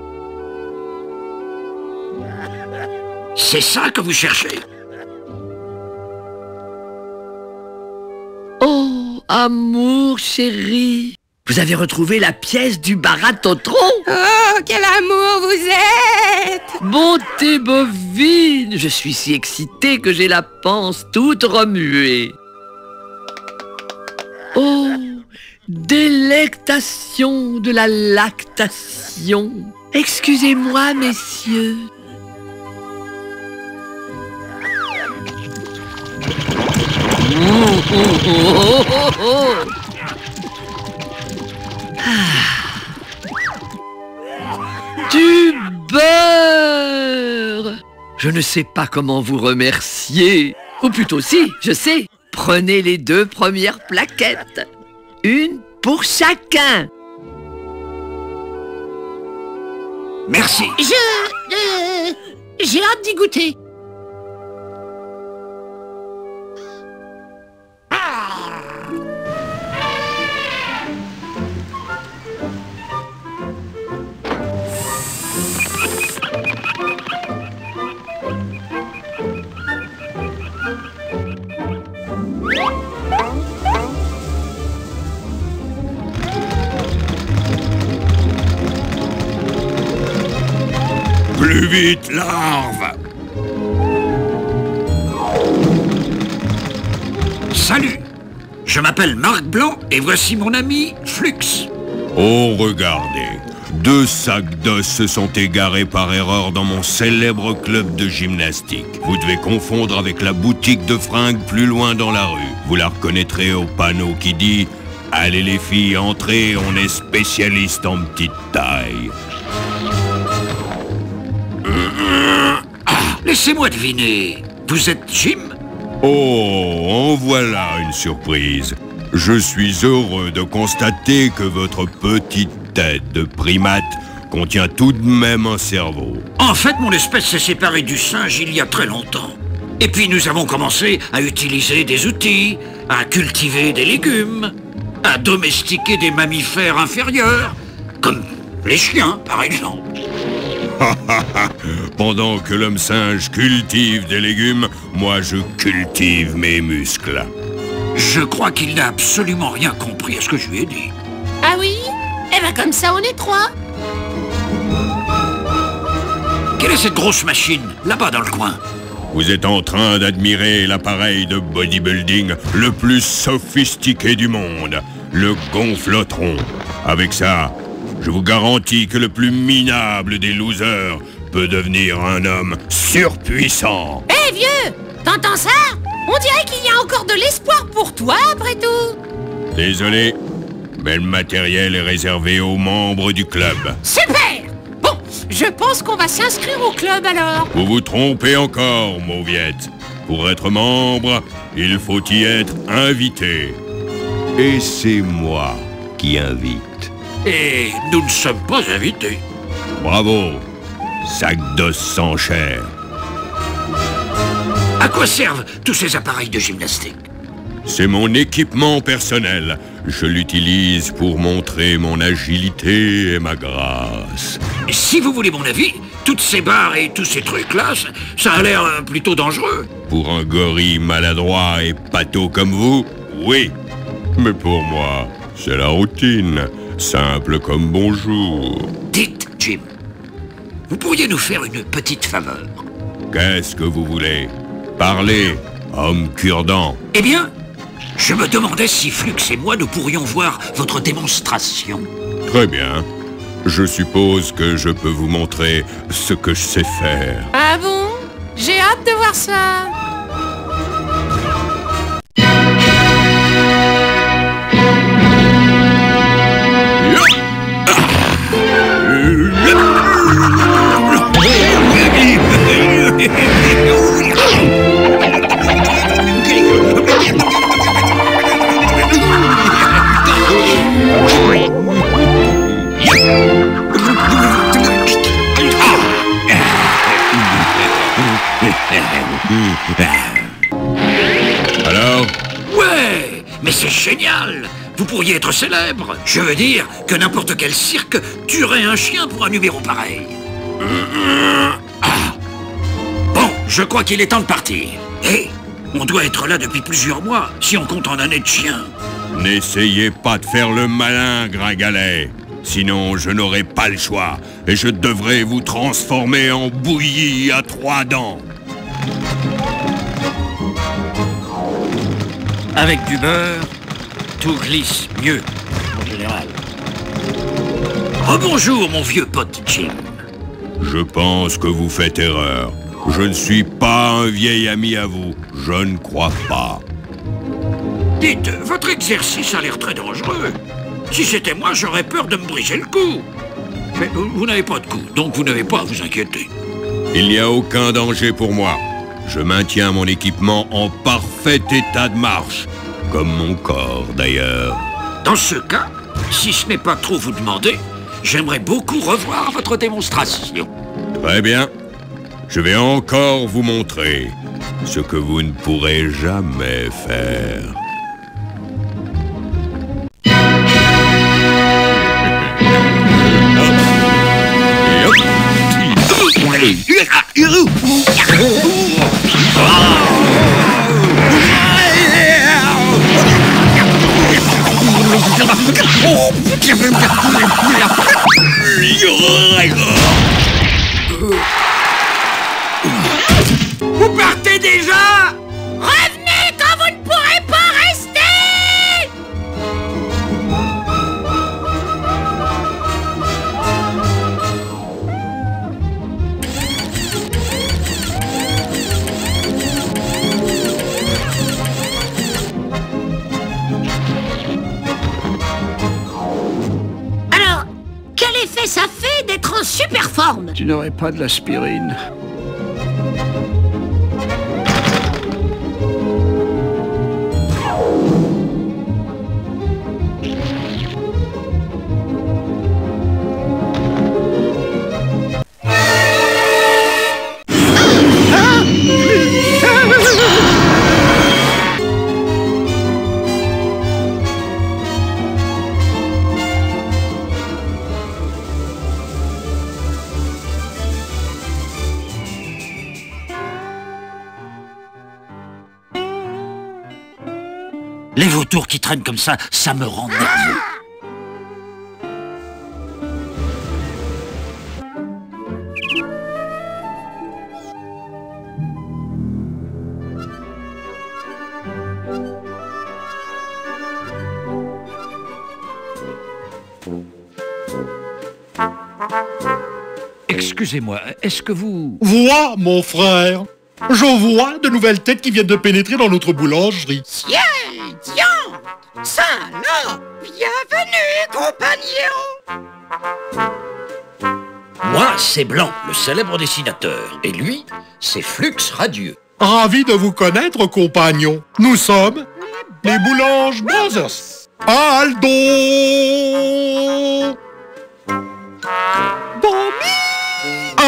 C'est ça que vous cherchez? Oh, amour chéri, vous avez retrouvé la pièce du baratotron. Oh, quel amour vous êtes! Bonté bovine, je suis si excitée que j'ai la panse toute remuée. Oh, délectation de la lactation. Excusez-moi, messieurs. Oh, oh, oh, oh, oh. Ah. Du beurre. Je ne sais pas comment vous remercier. Ou plutôt si, je sais. Prenez les deux premières plaquettes. Une pour chacun. Merci. Je... Euh, j'ai hâte d'y goûter. Plus vite, larve! Salut! Je m'appelle Marc Blanc et voici mon ami Flux. Oh, regardez. Deux sacs d'os se sont égarés par erreur dans mon célèbre club de gymnastique. Vous devez confondre avec la boutique de fringues plus loin dans la rue. Vous la reconnaîtrez au panneau qui dit « Allez les filles, entrez, on est spécialiste en petite taille. » Laissez-moi deviner, vous êtes Jim? Oh, en voilà une surprise. Je suis heureux de constater que votre petite tête de primate contient tout de même un cerveau. En fait, mon espèce s'est séparée du singe il y a très longtemps. Et puis nous avons commencé à utiliser des outils, à cultiver des légumes, à domestiquer des mammifères inférieurs, comme les chiens par exemple. Pendant que l'homme singe cultive des légumes, moi je cultive mes muscles. Je crois qu'il n'a absolument rien compris à ce que je lui ai dit. Ah oui? Eh ben comme ça on est trois. Quelle est cette grosse machine, là-bas dans le coin? Vous êtes en train d'admirer l'appareil de bodybuilding le plus sophistiqué du monde, le gonflotron. Avec ça, je vous garantis que le plus minable des losers peut devenir un homme surpuissant. Hé hey, vieux, t'entends ça? On dirait qu'il y a encore de l'espoir pour toi après tout. Désolé, mais le matériel est réservé aux membres du club. Super! Bon, je pense qu'on va s'inscrire au club alors. Vous vous trompez encore, Mauviette. Pour être membre, il faut y être invité. Et c'est moi qui invite. Et nous ne sommes pas invités. Bravo, sac d'os sans chair. À quoi quoi servent tous ces appareils de gymnastique? C'est mon équipement personnel. Je l'utilise pour montrer mon agilité et ma grâce. Si vous voulez mon avis, toutes ces barres et tous ces trucs-là, ça, ça a l'air euh, plutôt dangereux. Pour un gorille maladroit et pâteau comme vous, oui. Mais pour moi, c'est la routine. Simple comme bonjour. Dites, Jim, vous pourriez nous faire une petite faveur? Qu'est-ce que vous voulez? Parlez, homme cure-dent. Eh bien, je me demandais si Flux et moi nous pourrions voir votre démonstration. Très bien. Je suppose que je peux vous montrer ce que je sais faire. Ah bon? J'ai hâte de voir ça. Alors? Ouais, mais c'est génial! Vous pourriez être célèbre. Je veux dire que n'importe quel cirque tuerait un chien pour un numéro pareil. Ah. Bon, je crois qu'il est temps de partir. Hé, on doit être là depuis plusieurs mois, si on compte en années de chien. N'essayez pas de faire le malin, Gringalet. Sinon, je n'aurai pas le choix. Et je devrais vous transformer en bouillie à trois dents. Avec du beurre, tout glisse mieux, en général. Rebonjour, mon vieux pote Jim. Je pense que vous faites erreur. Je ne suis pas un vieil ami à vous. Je ne crois pas. Dites, votre exercice a l'air très dangereux. Si c'était moi, j'aurais peur de me briser le cou. Mais vous, vous n'avez pas de cou, donc vous n'avez pas à vous inquiéter. Il n'y a aucun danger pour moi. Je maintiens mon équipement en parfait état de marche. Comme mon corps, d'ailleurs. Dans ce cas, si ce n'est pas trop vous demander, j'aimerais beaucoup revoir votre démonstration. Très bien. Je vais encore vous montrer ce que vous ne pourrez jamais faire. Vous partez déjà? Revenez quand vous ne pourrez pas rester! Alors, quel effet ça fait d'être en super forme? Tu n'aurais pas de l'aspirine. Les vautours qui traînent comme ça, ça me rend nerveux. Excusez-moi, est-ce que vous... Vois, mon frère, je vois de nouvelles têtes qui viennent de pénétrer dans notre boulangerie. Ciel, Dion, Saint-Lô, bienvenue, compagnon. Moi, c'est Blanc, le célèbre dessinateur. Et lui, c'est Flux Radieux. Ravi de vous connaître, compagnon. Nous sommes les Boulanges Brothers. Aldo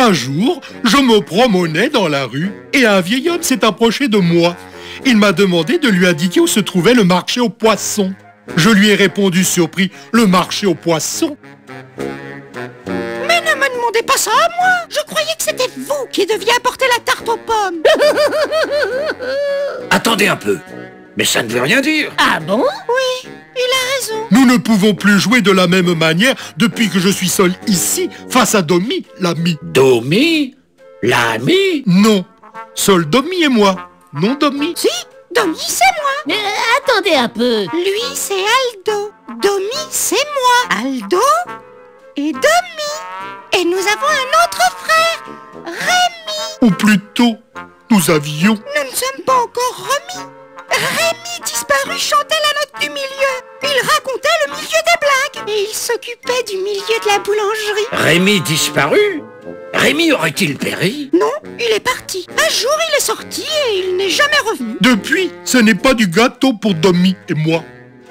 Un jour, je me promenais dans la rue et un vieil homme s'est approché de moi. Il m'a demandé de lui indiquer où se trouvait le marché aux poissons. Je lui ai répondu surpris, le marché aux poissons? Mais ne me demandez pas ça à moi. Je croyais que c'était vous qui deviez apporter la tarte aux pommes. Attendez un peu. Mais ça ne veut rien dire. Ah bon? Oui, il a raison. Nous ne pouvons plus jouer de la même manière depuis que je suis seul ici, face à Domi, l'ami. Domi? L'ami? Non, seul Domi et moi. Non, Domi? Si, Domi, c'est moi. Mais euh, attendez un peu. Lui, c'est Aldo. Domi, c'est moi. Aldo et Domi. Et nous avons un autre frère, Rémi. Ou plutôt, nous avions... Nous ne sommes pas encore remis. Rémi disparu chantait la note du milieu. Il racontait le milieu des blagues. Et il s'occupait du milieu de la boulangerie. Rémi disparu? Rémi aurait-il péri? Non, il est parti. Un jour, il est sorti et il n'est jamais revenu. Depuis, ce n'est pas du gâteau pour Domi et moi.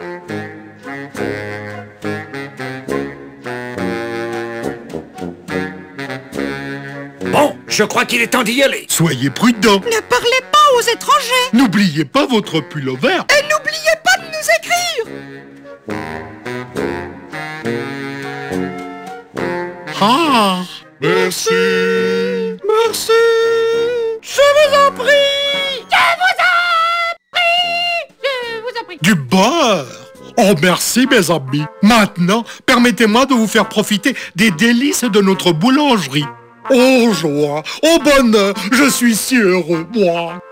Bon, je crois qu'il est temps d'y aller. Soyez prudents. Ne parlez pas aux étrangers. N'oubliez pas votre pullover. Et n'oubliez pas de nous écrire. Ah, merci. Merci. Je vous en prie. Je vous en prie. Je vous en prie. Du beurre. Oh, merci, mes amis. Maintenant, permettez-moi de vous faire profiter des délices de notre boulangerie. Oh, joie. Oh, bonheur. Je suis si heureux, moi.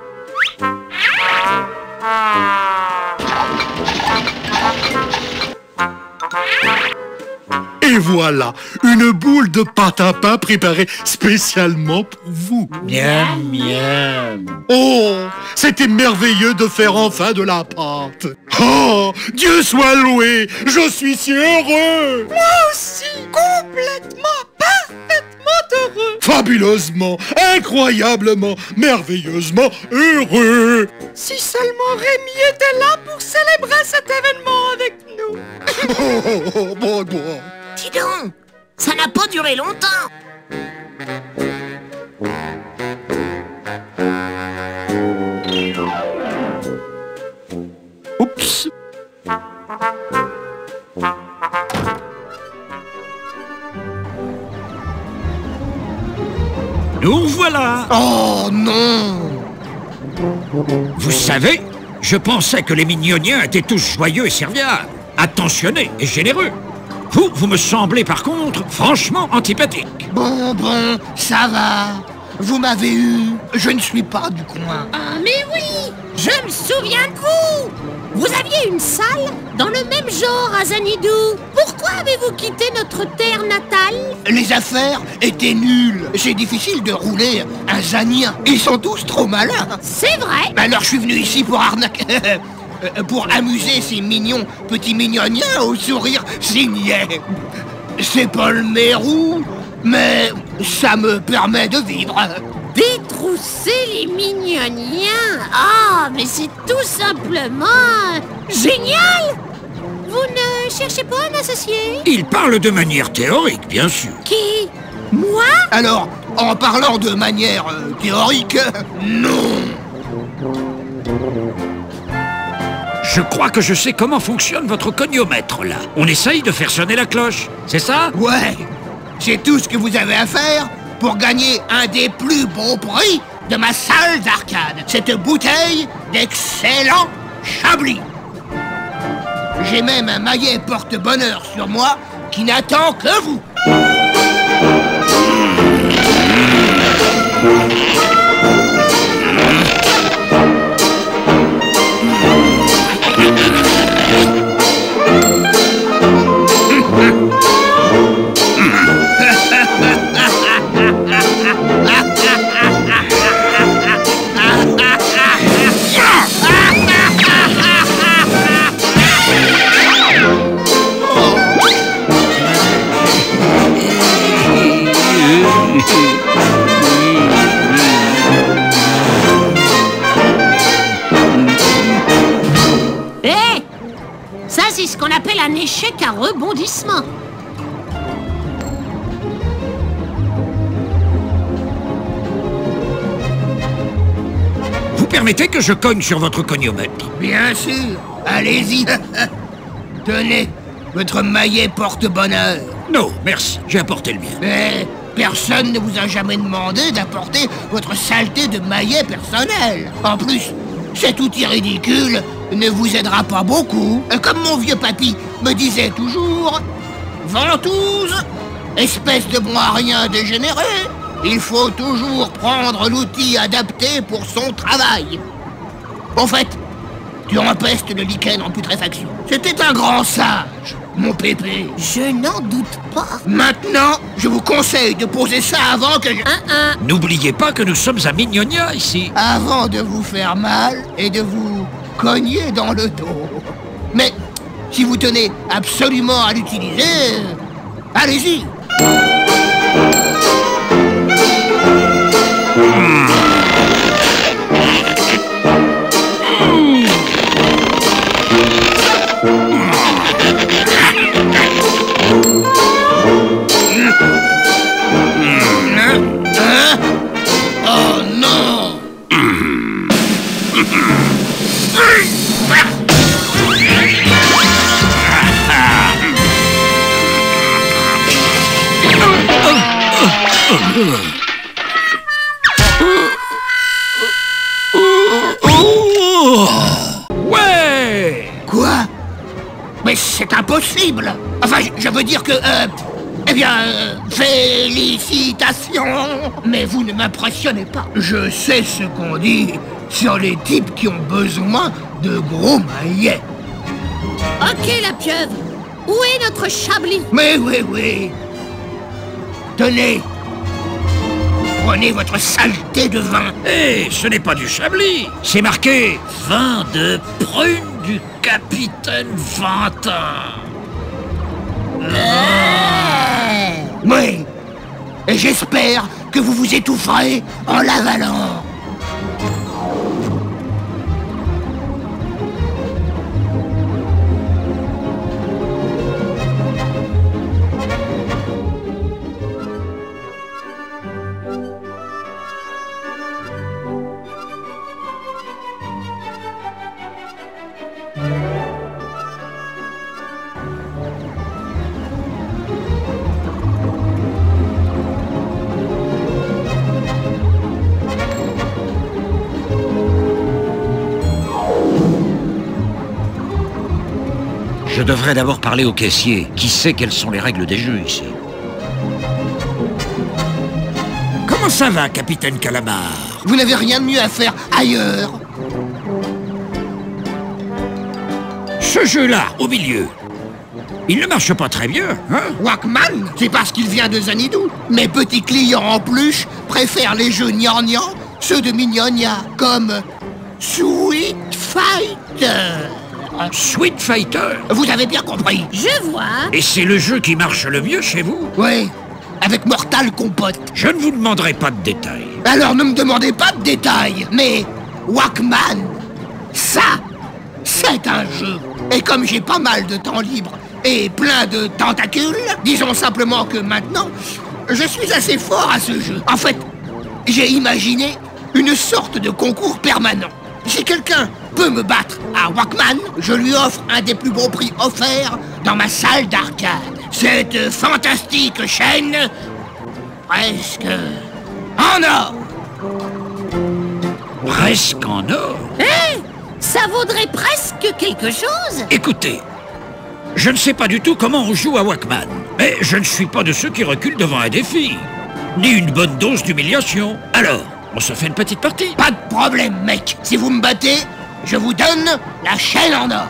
Et voilà, une boule de pâte à pain préparée spécialement pour vous. Miam, miam. Oh, c'était merveilleux de faire enfin de la pâte. Oh, Dieu soit loué, je suis si heureux. Moi aussi, complètement, parfaitement heureux. Fabuleusement, incroyablement, merveilleusement heureux. Si seulement Rémi était là pour célébrer cet événement avec nous. Oh, oh, oh, bon, bon. Dis donc, ça n'a pas duré longtemps. Oups. Nous voilà. Oh non. Vous savez, je pensais que les mignoniens étaient tous joyeux et serviables, attentionnés et généreux. Vous, vous me semblez par contre franchement antipathique. Bon, bon, ça va. Vous m'avez eu. Je ne suis pas du coin. Ah mais oui, je me souviens de vous. Vous aviez une salle dans le même genre à Zanidou. Pourquoi avez-vous quitté notre terre natale? Les affaires étaient nulles. C'est difficile de rouler un Zanien. Ils sont tous trop malins. C'est vrai. Alors je suis venu ici pour arnaquer... pour amuser ces mignons petits mignoniens au sourire signé. C'est pas le mérou, mais ça me permet de vivre. Détrousser les mignoniens. Ah, mais c'est tout simplement génial. Vous ne cherchez pas un associé? Il parle de manière théorique, bien sûr. Qui? Moi? Alors, en parlant de manière euh, théorique, non. Je crois que je sais comment fonctionne votre cognomètre, là. On essaye de faire sonner la cloche, c'est ça? Ouais, c'est tout ce que vous avez à faire pour gagner un des plus beaux prix de ma salle d'arcade. Cette bouteille d'excellent Chablis. J'ai même un maillet porte-bonheur sur moi qui n'attend que vous. C'est ce qu'on appelle un échec à rebondissement. permettez que je cogne sur votre cognomètre? Bien sûr, allez-y. Tenez, votre maillet porte bonheur. Non, merci, j'ai apporté le mien. Mais personne ne vous a jamais demandé d'apporter votre saleté de maillet personnel. En plus, cet outil ridicule ne vous aidera pas beaucoup. Comme mon vieux papy me disait toujours, ventouse, espèce de bon à rien dégénéré, il faut toujours prendre l'outil adapté pour son travail. En fait, tu empestes le lichen en putréfaction. C'était un grand sage, mon pépé. Je n'en doute pas. Maintenant, je vous conseille de poser ça avant que je... Un, un. N'oubliez pas que nous sommes à Mignonia, ici. Avant de vous faire mal et de vous cogner dans le dos. Mais si vous tenez absolument à l'utiliser, allez-y. Oh non! Ouais! Quoi? Mais c'est impossible! Enfin, je- je veux dire que... Euh, eh bien, euh, félicitations! Mais vous ne m'impressionnez pas. Je sais ce qu'on dit sur les types qui ont besoin de gros maillets. Ok, la pieuvre. Où est notre Chablis? Mais oui, oui. Tenez. Prenez votre saleté de vin. Eh, ce n'est pas du Chablis. C'est marqué vin de prune du capitaine Ventin. Oui. Et j'espère que vous vous étoufferez en l'avalant. Je devrais d'abord parler au caissier. Qui sait quelles sont les règles des jeux ici? Comment ça va, capitaine Calamar? Vous n'avez rien de mieux à faire ailleurs. Ce jeu-là, au milieu, il ne marche pas très bien, hein? Wackman, c'est parce qu'il vient de Zanidou. Mes petits clients en peluche préfèrent les jeux gnangnan, ceux de Mignonia, comme Sweet Fighter. Sweet Fighter? Vous avez bien compris. Je vois. Et c'est le jeu qui marche le mieux chez vous? Oui, avec Mortal Compote. Je ne vous demanderai pas de détails. Alors ne me demandez pas de détails, mais Wackman, ça, c'est un jeu. Et comme j'ai pas mal de temps libre et plein de tentacules, disons simplement que maintenant, je suis assez fort à ce jeu. En fait, j'ai imaginé une sorte de concours permanent. Si quelqu'un peut me battre à Wackman, je lui offre un des plus beaux prix offerts dans ma salle d'arcade. Cette fantastique chaîne, presque en or. Presque en or? Hé, ça vaudrait presque quelque chose. Écoutez, je ne sais pas du tout comment on joue à Wackman, mais je ne suis pas de ceux qui reculent devant un défi, ni une bonne dose d'humiliation. Alors, on se fait une petite partie? Pas de problème, mec. Si vous me battez, je vous donne la chaîne en or.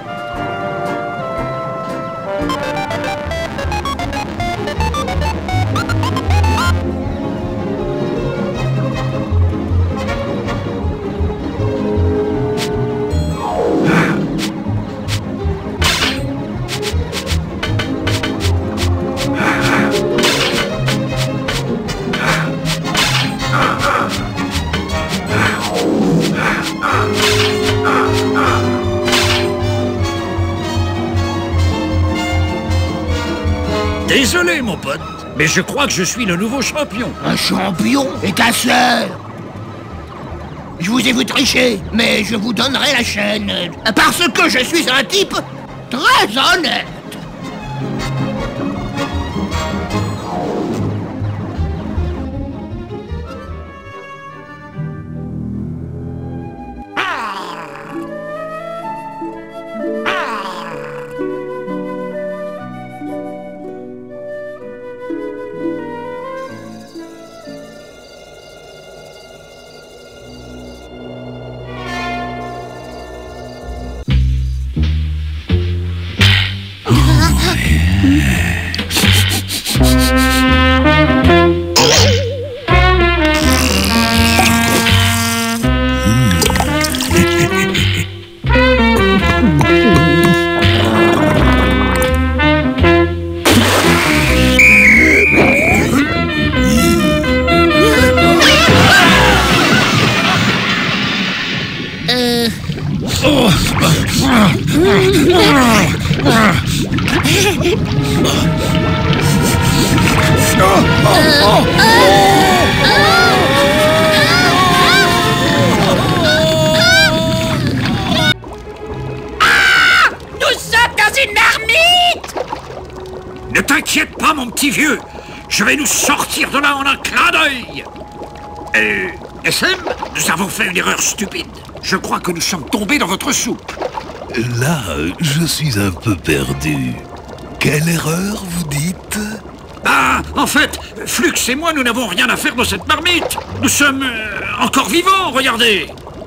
Désolé, mon pote, mais je crois que je suis le nouveau champion. Un champion et casseur. Je vous ai vu tricher, mais je vous donnerai la chaîne. Parce que je suis un type très honnête. Ne t'inquiète pas, mon petit vieux. Je vais nous sortir de là en un clin d'œil. Euh, S M, nous avons fait une erreur stupide. Je crois que nous sommes tombés dans votre soupe. Là, je suis un peu perdu. Quelle erreur, vous dites? Ah, en fait, Flux et moi, nous n'avons rien à faire dans cette marmite. Nous sommes euh, encore vivants, regardez.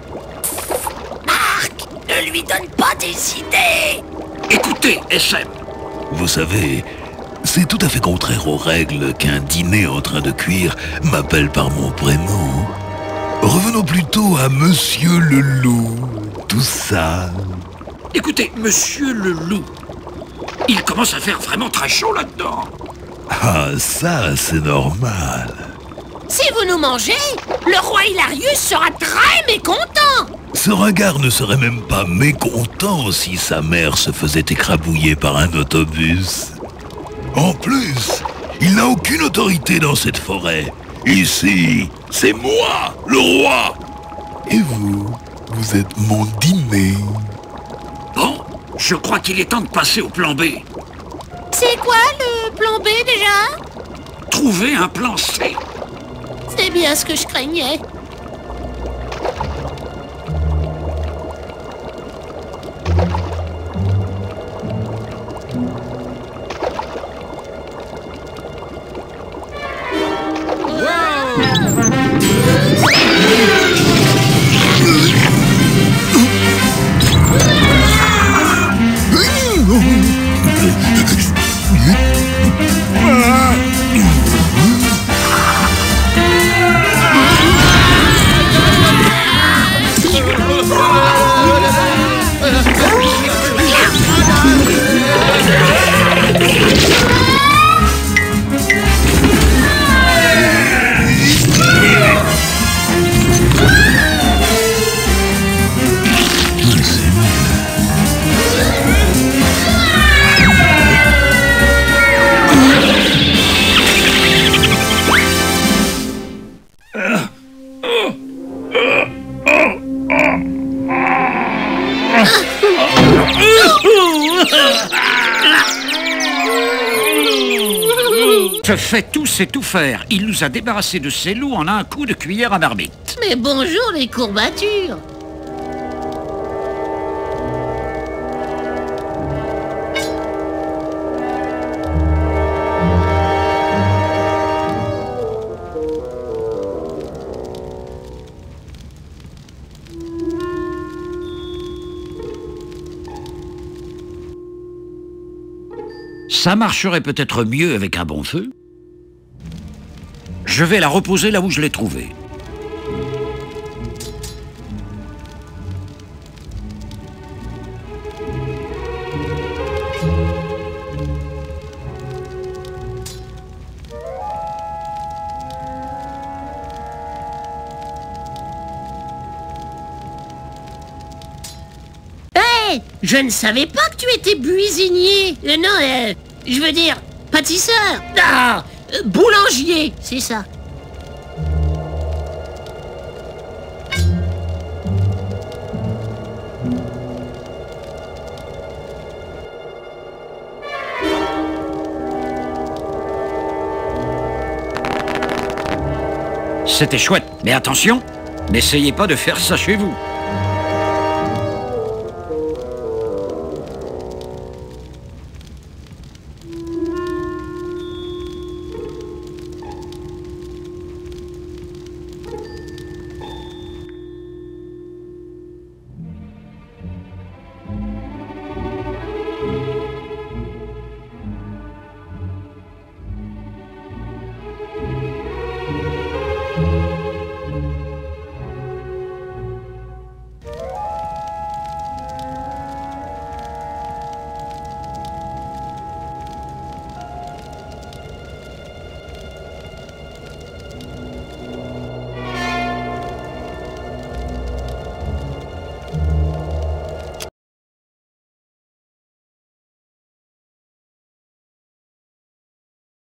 Marc, ne lui donne pas des idées. Écoutez, S M. Vous savez, c'est tout à fait contraire aux règles qu'un dîner en train de cuire m'appelle par mon prénom. Revenons plutôt à Monsieur le Loup. Tout ça. Écoutez, Monsieur le Loup, il commence à faire vraiment très chaud là-dedans. Ah, ça, c'est normal. Si vous nous mangez, le roi Hilarius sera très mécontent. Ce regard ne serait même pas mécontent si sa mère se faisait écrabouiller par un autobus. En plus, il n'a aucune autorité dans cette forêt. Ici, c'est moi, le roi. Et vous, vous êtes mon dîner. Bon, je crois qu'il est temps de passer au plan B. C'est quoi le plan B déjà? Trouver un plan C. C'est bien ce que je craignais. Ce fait tout sait tout faire. Il nous a débarrassés de ces loups en un coup de cuillère à marmite. Mais bonjour les courbatures. Ça marcherait peut-être mieux avec un bon feu. Je vais la reposer là où je l'ai trouvée. Hé, je ne savais pas que tu étais buisinier. Euh, non, euh, je veux dire, pâtisseur. Ah, euh, boulanger, c'est ça. C'était chouette, mais attention, n'essayez pas de faire ça chez vous.